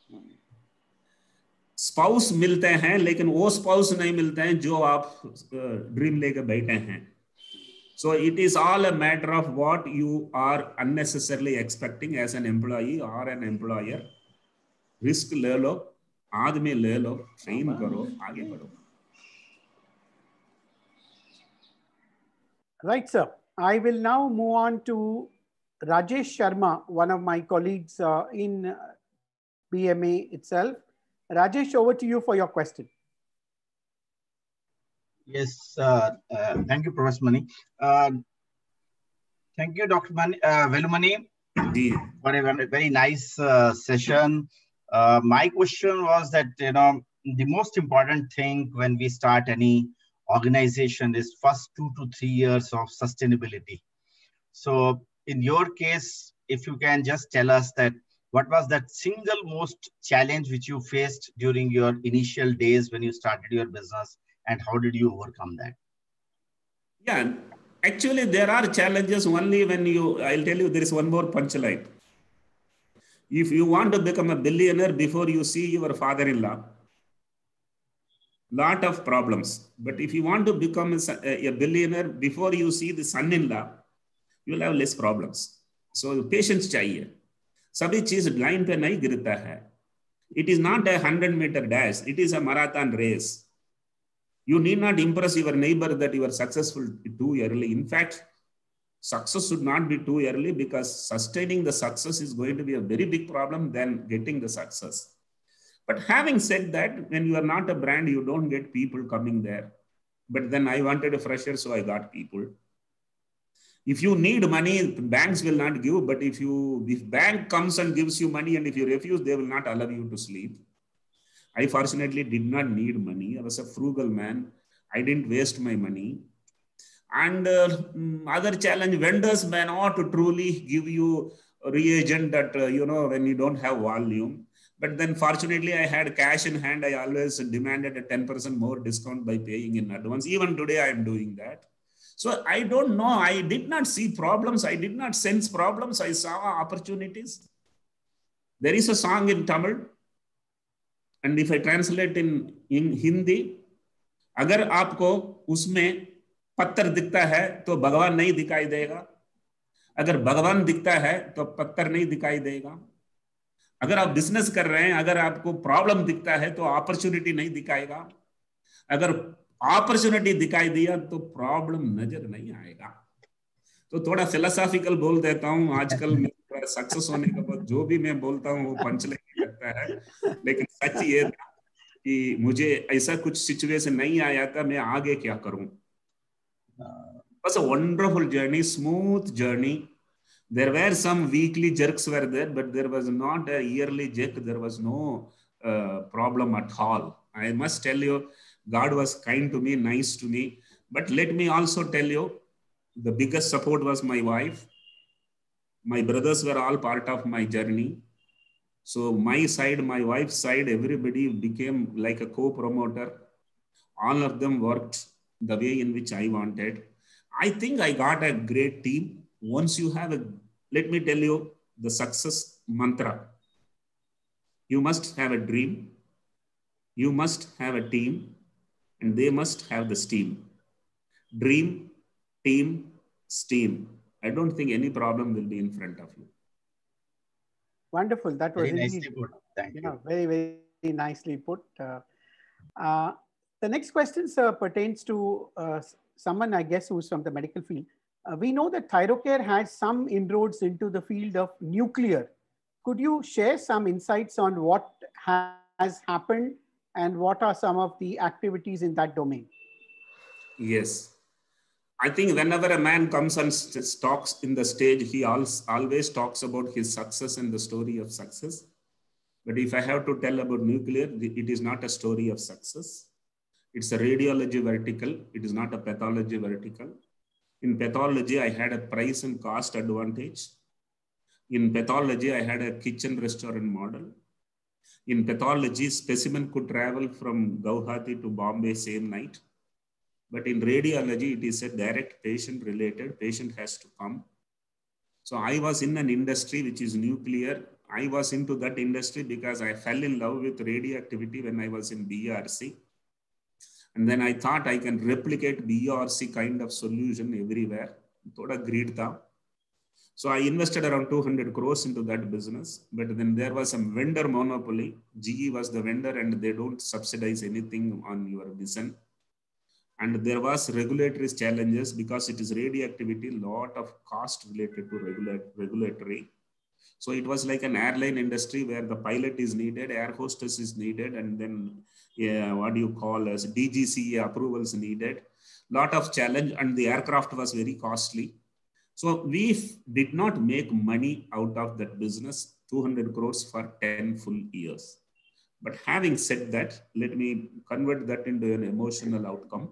स्पाउस मिलते हैं, लेकिन वो स्पाउस नहीं मिलते हैं जो आप ड्रीम लेकर बैठे हैं. So it is all a matter of what you are unnecessarily expecting as an employee or an employer. Risk ले लो, आदमी ले लो, train करो, आगे बढ़ो. Right, sir. I will now move on to Rajesh Sharma, one of my colleagues uh, in B M A itself. Rajesh, over to you for your question. Yes, uh, uh, thank you, Professor Mani. Uh, thank you, Doctor Mani, uh, Velumani, for a very nice uh, session. Uh, my question was that, you know, the most important thing when we start any organization is first two to three years of sustainability. So in your case, if you can just tell us that what was that single most challenge which you faced during your initial days when you started your business, and how did you overcome that? Yeah, actually there are challenges only when you, I'll tell you, there is one more punchline. If you want to become a billionaire before you see your father-in-law, lot of problems. But if you want to become a, a billionaire before you see the son-in-law, you will have less problems. So patience चाहिए. सभी चीज line पे नहीं गिरता है. It is not a hundred meter dash. It is a marathon race. You need not impress your neighbor that you are successful too early. In fact, success should not be too early, because sustaining the success is going to be a very big problem than getting the success. But having said that, when you are not a brand, you don't get people coming there. But then I wanted a fresher, so I got people. If you need money, banks will not give. But if you, if bank comes and gives you money, and if you refuse, they will not allow you to sleep. I fortunately did not need money. I was a frugal man. I didn't waste my money. And uh, other challenge, vendors may not truly give you a reagent that, uh, you know, when you don't have volume. But then fortunately I had cash in hand. I always demanded a ten percent more discount by paying in advance. Even today I am doing that. So I don't know. I did not see problems. I did not sense problems. I saw opportunities. There is a song in Tamil. And if I translate in, in Hindi, अगर आपको उसमें पत्थर दिखता है तो भगवान नहीं दिखाई देगा. अगर भगवान दिखता है तो पत्थर नहीं दिखाई देगा. अगर आप बिजनेस कर रहे हैं, अगर आपको प्रॉब्लम दिखता है तो अपॉर्चुनिटी नहीं दिखाएगा. अगर अपॉर्चुनिटी दिखाई दिया तो प्रॉब्लम नजर नहीं आएगा। तो थोड़ा फिलोसॉफिकल बोल देता हूँ। आजकल मैं सक्सेस होने के बाद जो भी मैं बोलता हूँ वो पंचलाइन लगता है, लेकिन सच ये था कि मुझे ऐसा कुछ सिचुएशन नहीं आया था, मैं आगे क्या करूं। was a wonderful journey, smooth journey. There were some weekly jerks were there, but there was not a yearly jerk. There was no uh, problem at all. I must tell you, God was kind to me, nice to me. But let me also tell you, the biggest support was my wife. My brothers were all part of my journey. So my side, my wife's side, everybody became like a co-promoter. All of them worked the way in which I wanted. I think I got a great team. Once you have a, let me tell you the success mantra. You must have a dream. You must have a team, and they must have the steam. Dream, team, steam. I don't think any problem will be in front of you. Wonderful. That was very indeed, nicely put. Thank yeah, you. Very, very nicely put. Uh, uh, the next question, sir, pertains to uh, someone, I guess, who's from the medical field. Uh, we know that Thyrocare has some inroads into the field of nuclear. Could you share some insights on what has happened and what are some of the activities in that domain? Yes. I think whenever a man comes and talks in the stage, he always talks about his success and the story of success. But if I have to tell about nuclear, it is not a story of success. It's a radiology vertical. It is not a pathology vertical. In pathology, I had a price and cost advantage. In pathology, I had a kitchen restaurant model. In pathology, specimen could travel from Guwahati to Bombay same night. But in radiology, it is a direct patient related, patient has to come. So I was in an industry which is nuclear. I was into that industry because I fell in love with radioactivity when I was in B R C. And then I thought I can replicate B R C kind of solution everywhere. Thoda greed tha. So I invested around two hundred crores into that business. But then there was some vendor monopoly. G E was the vendor and they don't subsidize anything on your vision. And there was regulatory challenges because it is radioactivity, lot of cost related to regular, regulatory. So it was like an airline industry where the pilot is needed, air hostess is needed, and then yeah, what do you call as D G C A approvals needed. Lot of challenge, and the aircraft was very costly. So we did not make money out of that business, two hundred crores for ten full years. But having said that, let me convert that into an emotional outcome.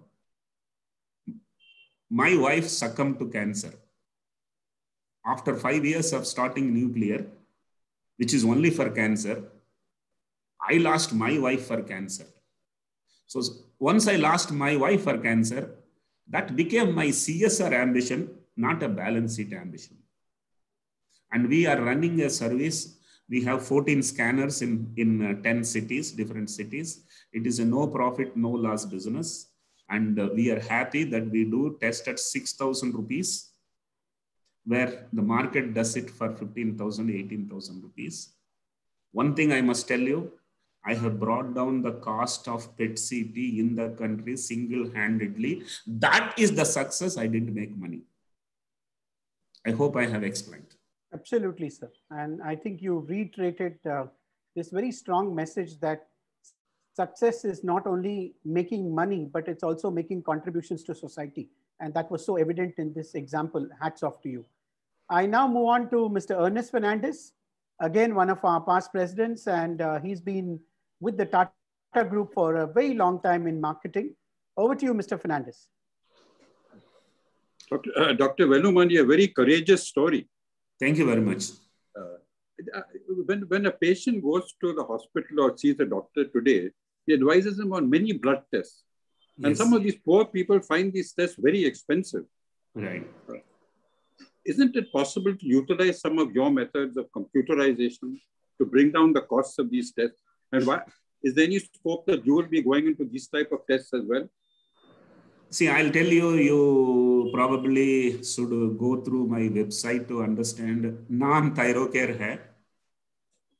My wife succumbed to cancer. After five years of starting nuclear, which is only for cancer, I lost my wife for cancer. So once I lost my wife for cancer, that became my C S R ambition, not a balance sheet ambition. And we are running a service. We have fourteen scanners in, in uh, ten cities, different cities. It is a no profit, no loss business. And uh, we are happy that we do test at six thousand rupees, where the market does it for fifteen thousand, eighteen thousand rupees. One thing I must tell you, I have brought down the cost of P E T C T in the country single-handedly. That is the success. I didn't make money. I hope I have explained. Absolutely, sir. And I think you reiterated uh, this very strong message that success is not only making money, but it's also making contributions to society. And that was so evident in this example. Hats off to you. I now move on to Mister Ernest Fernandez, again, one of our past presidents, and uh, he's been with the Tata Group for a very long time in marketing. Over to you, Mister Fernandez. Doctor Uh, Doctor Velumani, a very courageous story. Thank you very much. Uh, when, when a patient goes to the hospital or sees a doctor today, he advises him on many blood tests. Yes. And some of these poor people find these tests very expensive. Right. Uh, isn't it possible to utilize some of your methods of computerization to bring down the costs of these tests? And why, is there any scope that you will be going into these type of tests as well? See, I'll tell you, you probably should go through my website to understand. नाम Thyrocare है.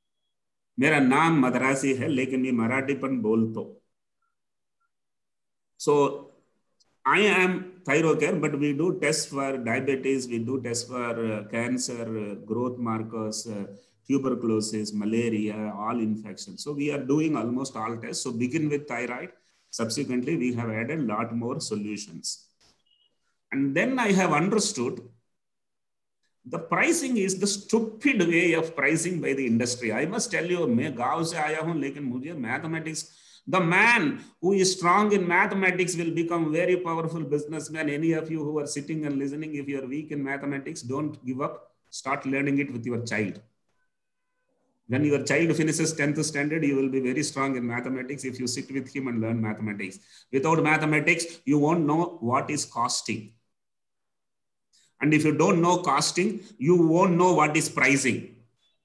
मेरा नाम मद्रासी है, लेकिन मैं मराठीपन बोलतो. So I am Thyrocare, but we do tests for diabetes, we do tests for uh, cancer, uh, growth markers, uh, tuberculosis, malaria, all infections. So we are doing almost all tests. So begin with thyroid. Subsequently, we have added a lot more solutions. And then I have understood the pricing is the stupid way of pricing by the industry. I must tell you, मैं गाँव से आया हूँ, लेकिन मुझे mathematics, the man who is strong in mathematics will become very powerful businessman. Any of you who are sitting and listening, if you are weak in mathematics, don't give up. Start learning it with your child. When your child finishes tenth standard, you will be very strong in mathematics if you sit with him and learn mathematics. Without mathematics, you won't know what is costing. And if you don't know costing, you won't know what is pricing.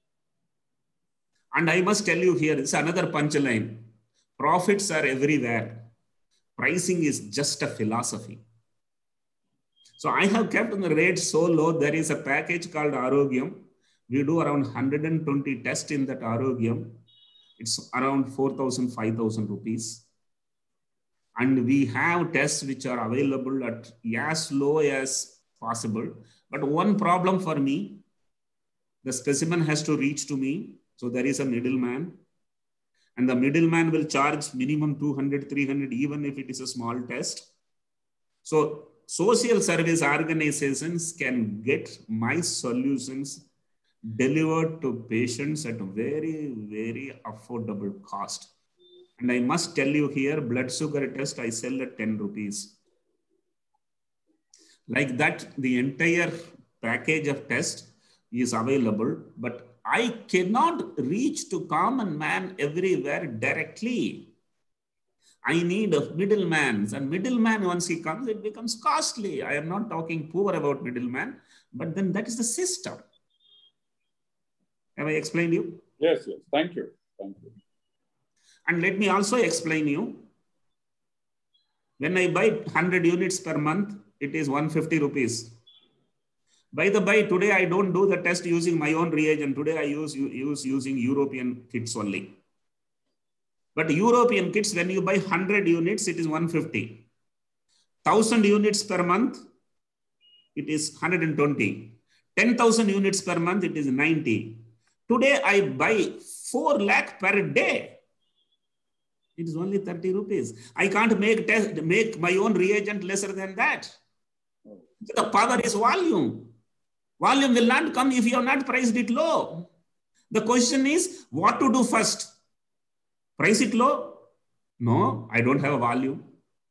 And I must tell you here, it's another punchline. Profits are everywhere. Pricing is just a philosophy. So I have kept the rate so low. There is a package called Arogyam. We do around one hundred twenty tests in that Arogyam. It's around four thousand, five thousand rupees. And we have tests which are available at as low as possible. But one problem for me, the specimen has to reach to me. So there is a middleman. And the middleman will charge minimum two hundred, three hundred, even if it is a small test. So social service organizations can get my solutions delivered to patients at a very, very affordable cost. And I must tell you here, blood sugar test, I sell at ten rupees. Like that, the entire package of tests is available, but I cannot reach to common man everywhere directly. I need a middleman, and middleman, once he comes, it becomes costly. I am not talking poor about middleman, but then that is the system. Have I explained you? Yes, yes. Thank you. Thank you. And let me also explain you. When I buy one hundred units per month, it is one hundred fifty rupees. By the by, today I don't do the test using my own reagent. Today I use, use using European kits only. But European kits, when you buy one hundred units, it is one hundred fifty. one thousand units per month, it is one hundred twenty. ten thousand units per month, it is ninety. Today I buy four lakh per day. It is only thirty rupees. I can't make, test, make my own reagent lesser than that. The power is volume. Volume will not come if you have not priced it low. The question is, what to do first? Price it low? No, I don't have a volume.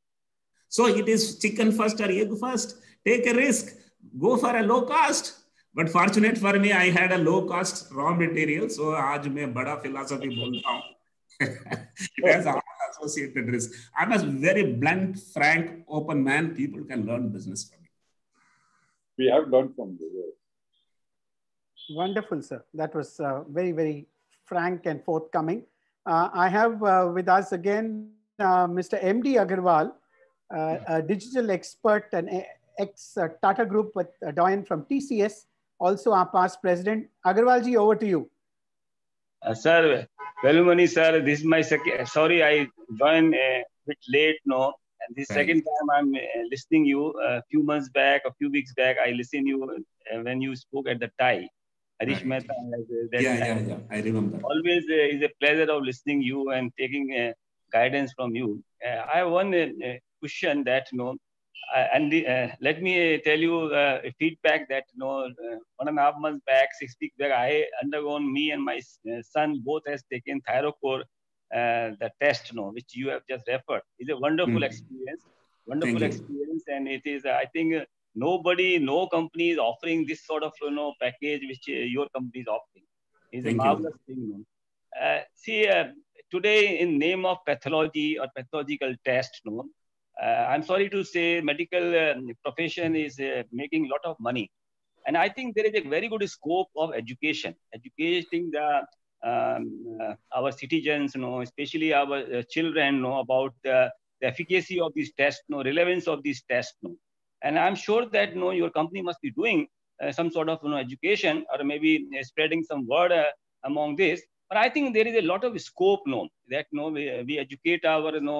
So it is chicken first or egg first. Take a risk. Go for a low cost. But fortunate for me, I had a low cost raw material. So आज मैं बड़ा philosophy बोलता हूँ. It has all associated risk. I'm a very blunt, frank, open man. People can learn business from me. We have learned from you. Yes. Wonderful, sir. That was uh, very, very frank and forthcoming. Uh, I have uh, with us again uh, Mister M D Agarwal, uh, a digital expert and ex-Tata Group with uh, Doyen from T C S, also our past president. Agarwal ji, over to you. Uh, sir, Velumani sir, this is my second, sorry I joined a bit late, no. And this Thanks. Second time I'm uh, listening you. A few months back, a few weeks back, I listened you uh, when you spoke at the T I E. Harish right. Mehta. Uh, yeah, yeah, yeah. I remember. Always uh, is a pleasure of listening you and taking uh, guidance from you. Uh, I have one uh, question that, you know, uh, and the, uh, let me uh, tell you uh, a feedback that, you know, uh, one and a half months back, six weeks back, I undergone, me and my son both has taken Thyrocare. Uh, the test, you know, which you have just referred, is a wonderful mm. experience, wonderful Thank experience, you. And it is, uh, I think, uh, nobody, no company is offering this sort of, you know, package which uh, your company is offering. It's Thank a marvelous you. Thing, you know. Uh, see, uh, today in name of pathology or pathological test, you know, uh, I'm sorry to say, medical uh, profession is uh, making a lot of money, and I think there is a very good scope of education, educating the Um, uh, our citizens, you know, especially our uh, children, know about uh, the efficacy of these tests, know, relevance of these tests, know. And I'm sure that, you know, your company must be doing uh, some sort of, you know, education or maybe uh, spreading some word uh, among this. But I think there is a lot of scope, know, that, you know, we, we educate our, you know,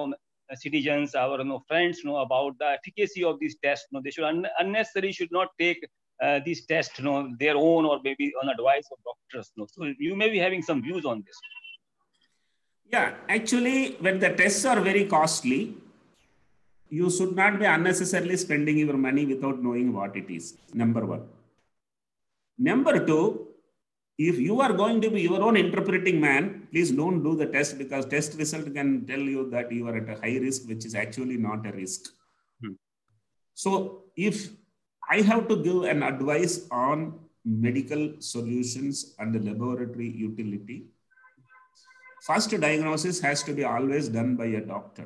citizens, our you know, friends know about the efficacy of these tests. You know, they should un unnecessarily should not take uh, these tests, you know, their own or maybe on advice of doctors. You know. So you may be having some views on this. Yeah, actually, when the tests are very costly, you should not be unnecessarily spending your money without knowing what it is, number one. Number two, if you are going to be your own interpreting man, please don't do the test, because test result can tell you that you are at a high risk, which is actually not a risk. Hmm. So if I have to give an advice on medical solutions and the laboratory utility, first diagnosis has to be always done by a doctor.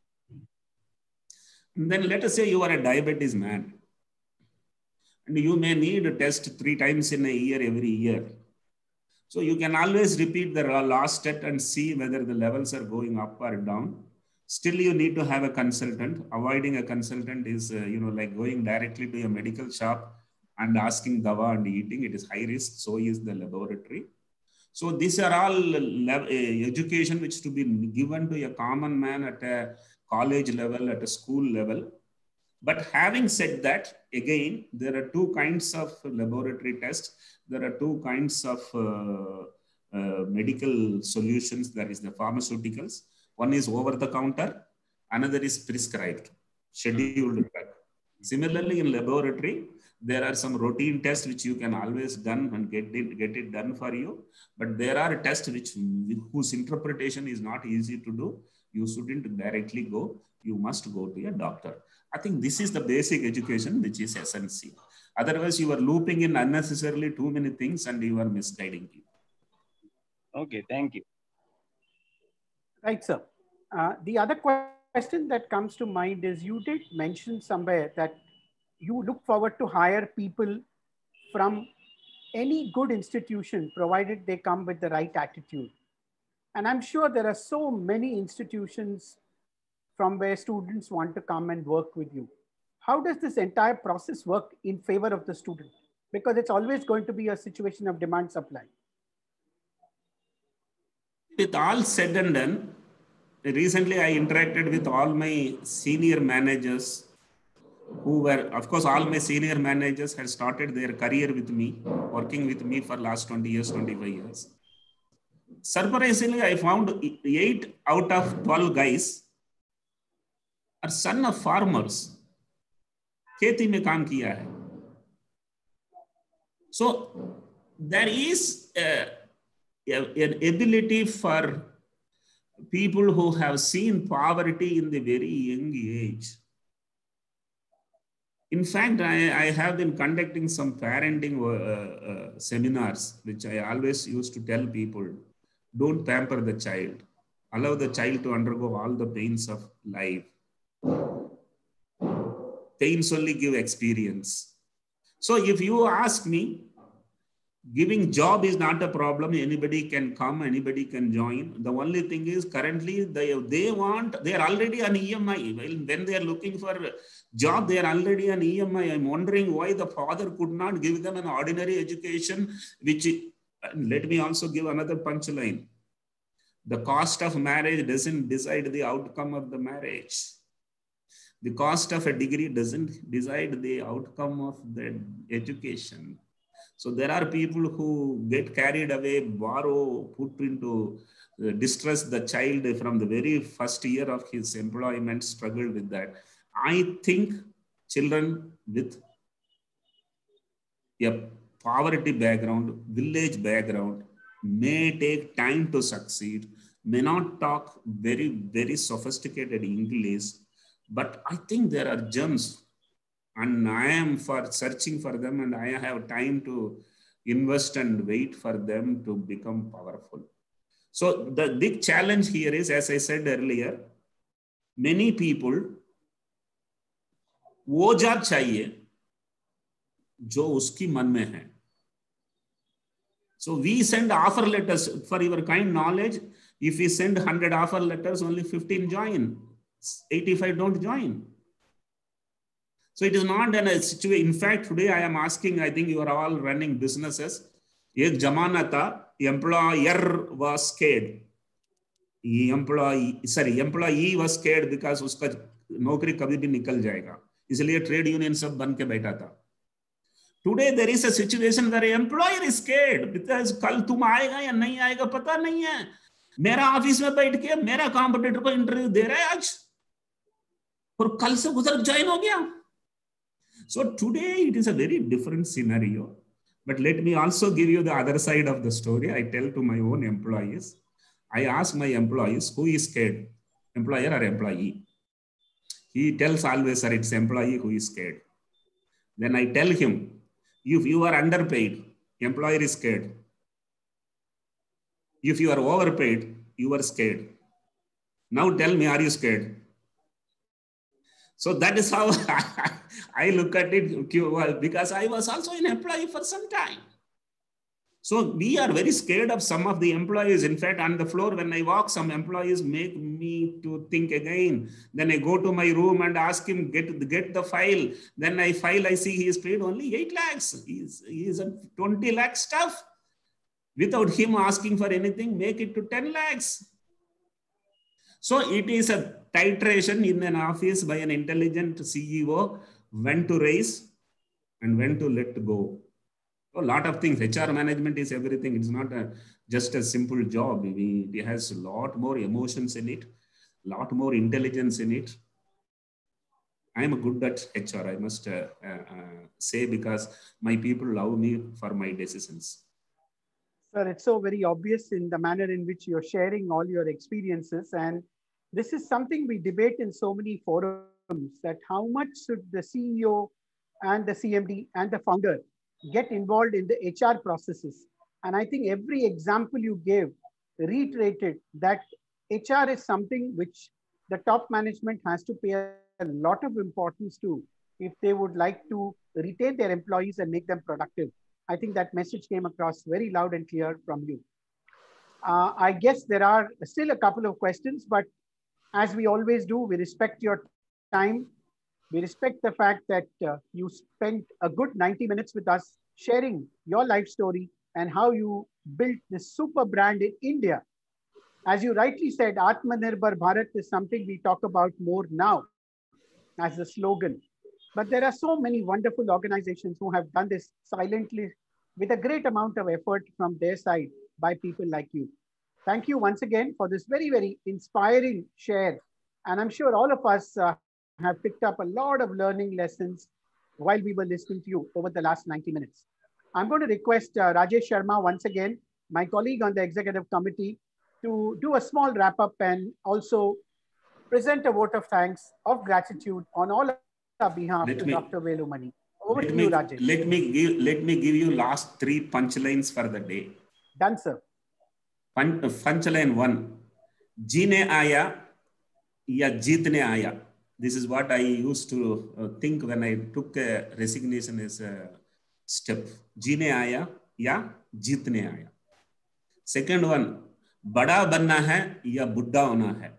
And then let us say you are a diabetes man, and you may need a test three times in a year, every year. So you can always repeat the last step and see whether the levels are going up or down. Still, you need to have a consultant. Avoiding a consultant is, uh, you know, like going directly to a medical shop and asking dawa and eating. It is high risk. So is the laboratory. So these are all uh, education which to be given to a common man at a college level, at a school level. But having said that, again, there are two kinds of laboratory tests. There are two kinds of uh, uh, medical solutions. That is the pharmaceuticals. One is over the counter. Another is prescribed, scheduled drug. Similarly, in laboratory, there are some routine tests which you can always done and get it, get it done for you. But there are tests which whose interpretation is not easy to do. You shouldn't directly go. You must go to a doctor. I think this is the basic education which is essential. Otherwise, you are looping in unnecessarily too many things and you are misguiding people. Okay, thank you. Right, sir. Uh, the other question that comes to mind is you did mention somewhere that you look forward to hire people from any good institution, provided they come with the right attitude. And I'm sure there are so many institutions from where students want to come and work with you. How does this entire process work in favor of the student? Because it's always going to be a situation of demand supply. With all said and done, recently I interacted with all my senior managers who were, of course, all my senior managers had started their career with me, working with me for last twenty years, twenty-five years. Surprisingly, I found eight out of twelve guys are son of farmers. खेती में काम किया है. So there is a, a, an ability for people who have seen poverty in the very young age. In fact, I, I have been conducting some parenting uh, uh, seminars, which I always used to tell people, don't pamper the child. Allow the child to undergo all the pains of life. Pains only give experience. So if you ask me, giving job is not a problem. Anybody can come, anybody can join. The only thing is currently they, they want, they are already on E M I. When they are looking for a job, they are already on E M I. I'm wondering why the father could not give them an ordinary education, which, let me also give another punchline. The cost of marriage doesn't decide the outcome of the marriage. The cost of a degree doesn't decide the outcome of the education. So there are people who get carried away, borrow, put into uh, distress the child from the very first year of his employment, struggle with that. I think children with a poverty background, village background, may take time to succeed, may not talk very, very sophisticated English, but I think there are gems. And I am for searching for them, and I have time to invest and wait for them to become powerful. So the big challenge here is, as I said earlier, many people, वो job चाहिए जो उसकी मन में है. So we send offer letters. For your kind knowledge, if we send one hundred offer letters, only fifteen join, eighty-five don't join. So it is not in a situation. In fact, today I am asking, I think you are all running businesses. Ek zamana tha, employer was scared. employee, sorry, employee was scared because उसका नौकरी कभी भी निकल जाएगा, इसलिए trade union सब बन के बैठा था. Today there is a situation where employer is scared because कल तुम आएगा या नहीं आएगा पता नहीं है. मेरा ऑफिस में बैठ के मेरा कॉम्पिटिटर को इंटरव्यू दे रहा है आज और कल से उधर ज्वाइन हो गया. So today it is a very different scenario. But let me also give you the other side of the story. I tell to my own employees, I ask my employees, who is scared, employer or employee? He tells always, sir, it's employee who is scared. Then I tell him, if you are underpaid, employer is scared. If you are overpaid, you are scared. Now tell me, are you scared? So that is how I look at it, because I was also an employee for some time. So we are very scared of some of the employees. In fact, on the floor, when I walk, some employees make me to think again. Then I go to my room and ask him, get, get the file. Then I file, I see he is paid only eight lakhs. He's, he's a twenty lakh stuff. Without him asking for anything, make it to ten lakhs. So it is a titration in an office by an intelligent C E O, when to raise and when to let go. A lot of things. H R management is everything. It's not a, just a simple job. It has a lot more emotions in it, a lot more intelligence in it. I am good at H R, I must uh, uh, say, because my people love me for my decisions. Sir, it's so very obvious in the manner in which you're sharing all your experiences. And this is something we debate in so many forums, that how much should the C E O and the C M D and the founder get involved in the H R processes. And I think every example you gave reiterated that H R is something which the top management has to pay a lot of importance to if they would like to retain their employees and make them productive. I think that message came across very loud and clear from you. Uh, I guess there are still a couple of questions, but as we always do, we respect your time. We respect the fact that uh, you spent a good ninety minutes with us sharing your life story and how you built this super brand in India. As you rightly said, Atmanirbhar Bharat is something we talk about more now as a slogan. But there are so many wonderful organizations who have done this silently with a great amount of effort from their side by people like you. Thank you once again for this very, very inspiring share. And I'm sure all of us uh, have picked up a lot of learning lessons while we were listening to you over the last ninety minutes. I'm going to request uh, Rajesh Sharma once again, my colleague on the executive committee, to do a small wrap up and also present a vote of thanks, of gratitude on all our behalf let to me, Doctor Velumani. Over to me, you, Rajesh. Let me, give, let me give you last three punchlines for the day. Done, sir. Punch, punchline one, Jeene aaya ya jeetne aaya. This is what I used to uh, think when I took a resignation as a step. Jeene aaya ya jeetne aaya. Second one, bada banna hai ya buddha hona hai.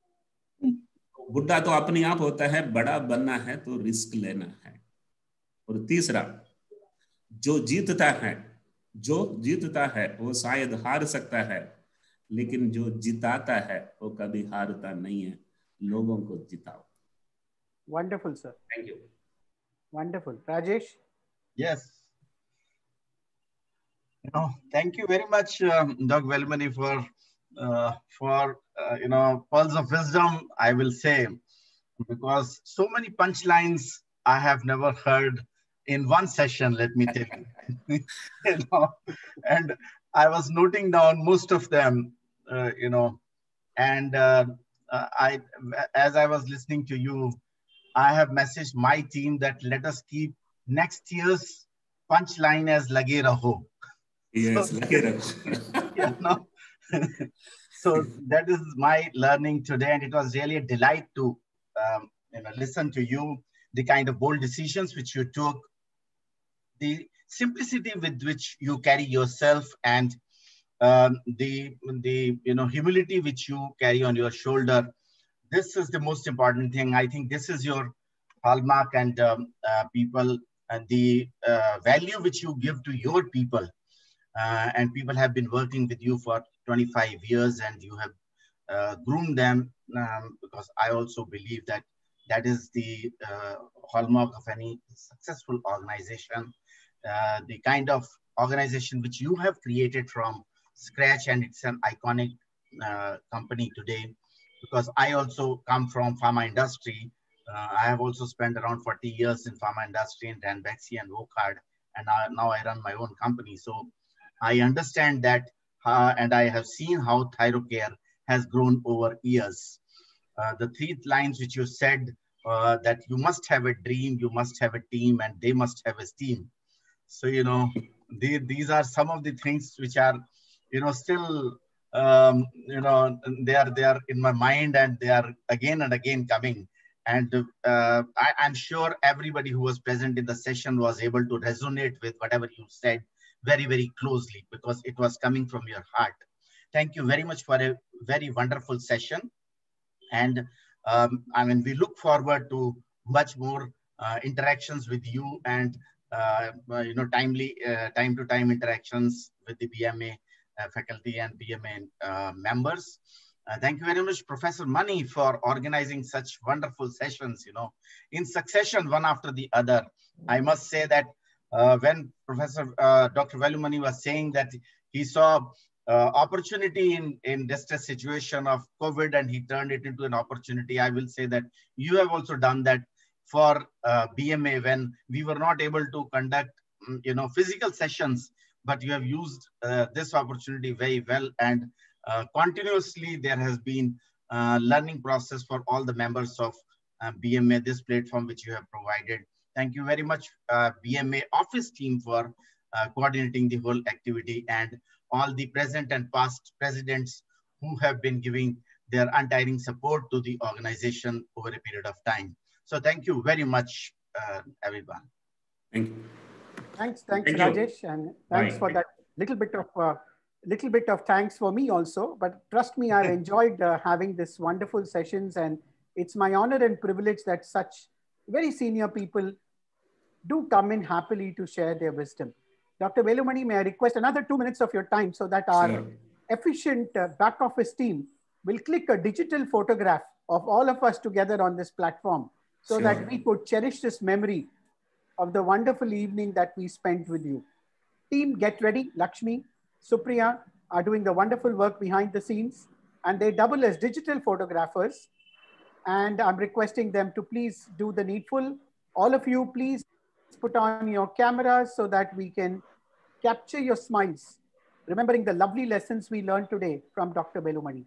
बुढ़ा तो अपने आप होता है, बड़ा बनना है तो रिस्क लेना है. और तीसरा, जो जीतता है जो जीतता है वो शायद हार सकता है, लेकिन जो जिताता है वो कभी हारता नहीं है. लोगों को जिताओ. Wonderful, sir. Thank you. Wonderful. Rajesh? Yes. No, thank you very much, um, Doctor Velumani, for uh, for uh, you know, pearls of wisdom, I will say, because so many punchlines I have never heard in one session, let me tell you. You know, and I was noting down most of them, uh, you know, and uh, uh, I, as I was listening to you, I have messaged my team that let us keep next year's punchline as Lage Raho. Yes, so, Lage Raho. You know, so that is my learning today, and it was really a delight to um, you know, listen to you, the kind of bold decisions which you took, the simplicity with which you carry yourself, and um, the, the you know, humility which you carry on your shoulder. This is the most important thing. I think this is your hallmark, and um, uh, people, and the uh, value which you give to your people. Uh, and people have been working with you for twenty-five years, and you have uh, groom them, um, because I also believe that that is the uh, hallmark of any successful organization, uh, the kind of organization which you have created from scratch, and it's an iconic uh, company today. Because I also come from pharma industry. Uh, I have also spent around forty years in pharma industry in Ranbaxy and Wockhardt, and now, now I run my own company. So I understand that, uh, and I have seen how ThyroCare has grown over years. Uh, the three lines which you said, uh, that you must have a dream, you must have a team, and they must have esteem. So, you know, they, these are some of the things which are, you know, still, um, you know, they are, they are in my mind, and they are again and again coming. And uh, I, I'm sure everybody who was present in the session was able to resonate with whatever you said very, very closely, because it was coming from your heart. Thank you very much for a very wonderful session. And um, I mean, we look forward to much more uh, interactions with you, and uh, you know, timely, uh, time-to-time interactions with the B M A uh, faculty and B M A uh, members. Uh, thank you very much, Professor Mani, for organizing such wonderful sessions, you know, in succession, one after the other. I must say that uh, when Professor uh, Doctor Velumani was saying that he saw uh, opportunity in, in distress situation of COVID, and he turned it into an opportunity, I will say that you have also done that for uh, B M A when we were not able to conduct, you know, physical sessions, but you have used uh, this opportunity very well. And Uh, continuously, there has been uh, learning process for all the members of uh, B M A, this platform which you have provided. Thank you very much, uh, B M A office team, for uh, coordinating the whole activity, and all the present and past presidents who have been giving their untiring support to the organization over a period of time. So thank you very much, uh, everyone. Thank you. Thanks, thanks, Thank Rajesh, you. and thanks Bye. for that little bit of uh, little bit of thanks for me also. But trust me, I've enjoyed uh, having this wonderful sessions, and it's my honor and privilege that such very senior people do come in happily to share their wisdom. Doctor Velumani, may I request another two minutes of your time so that our Sure. efficient uh, back office team will click a digital photograph of all of us together on this platform, so Sure. that we could cherish this memory of the wonderful evening that we spent with you. Team, get ready. Lakshmi, Supriya are doing the wonderful work behind the scenes, and they double as digital photographers. And I'm requesting them to please do the needful. All of you, please put on your cameras so that we can capture your smiles, remembering the lovely lessons we learned today from Doctor Velumani.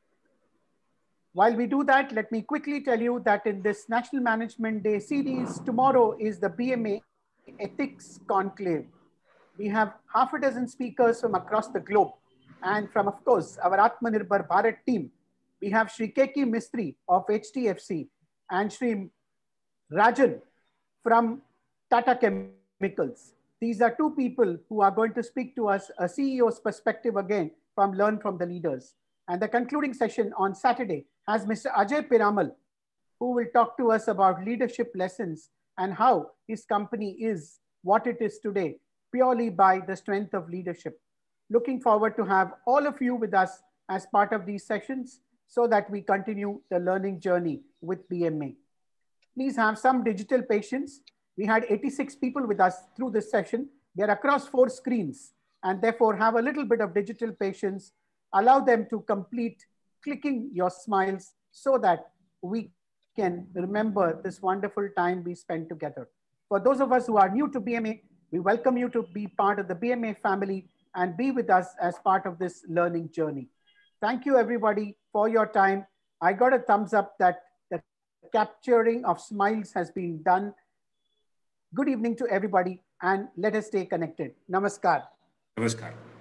While we do that, let me quickly tell you that in this National Management Day series, tomorrow is the B M A Ethics Conclave. We have half a dozen speakers from across the globe, and from, of course, our Atmanirbhar Bharat team. We have Shri K K Mistry of H D F C and Shri Rajan from Tata Chemicals. These are two people who are going to speak to us a C E O's perspective again from Learn from the Leaders. And the concluding session on Saturday has Mister Ajay Piramal, who will talk to us about leadership lessons and how his company is what it is today, purely by the strength of leadership. Looking forward to have all of you with us as part of these sessions so that we continue the learning journey with B M A. Please have some digital patience. We had eighty-six people with us through this session. They're across four screens, and therefore have a little bit of digital patience. Allow them to complete clicking your smiles so that we can remember this wonderful time we spent together. For those of us who are new to B M A, we welcome you to be part of the B M A family and be with us as part of this learning journey. Thank you, everybody, for your time. I got a thumbs up that the capturing of smiles has been done. Good evening to everybody, and let us stay connected. Namaskar. Namaskar.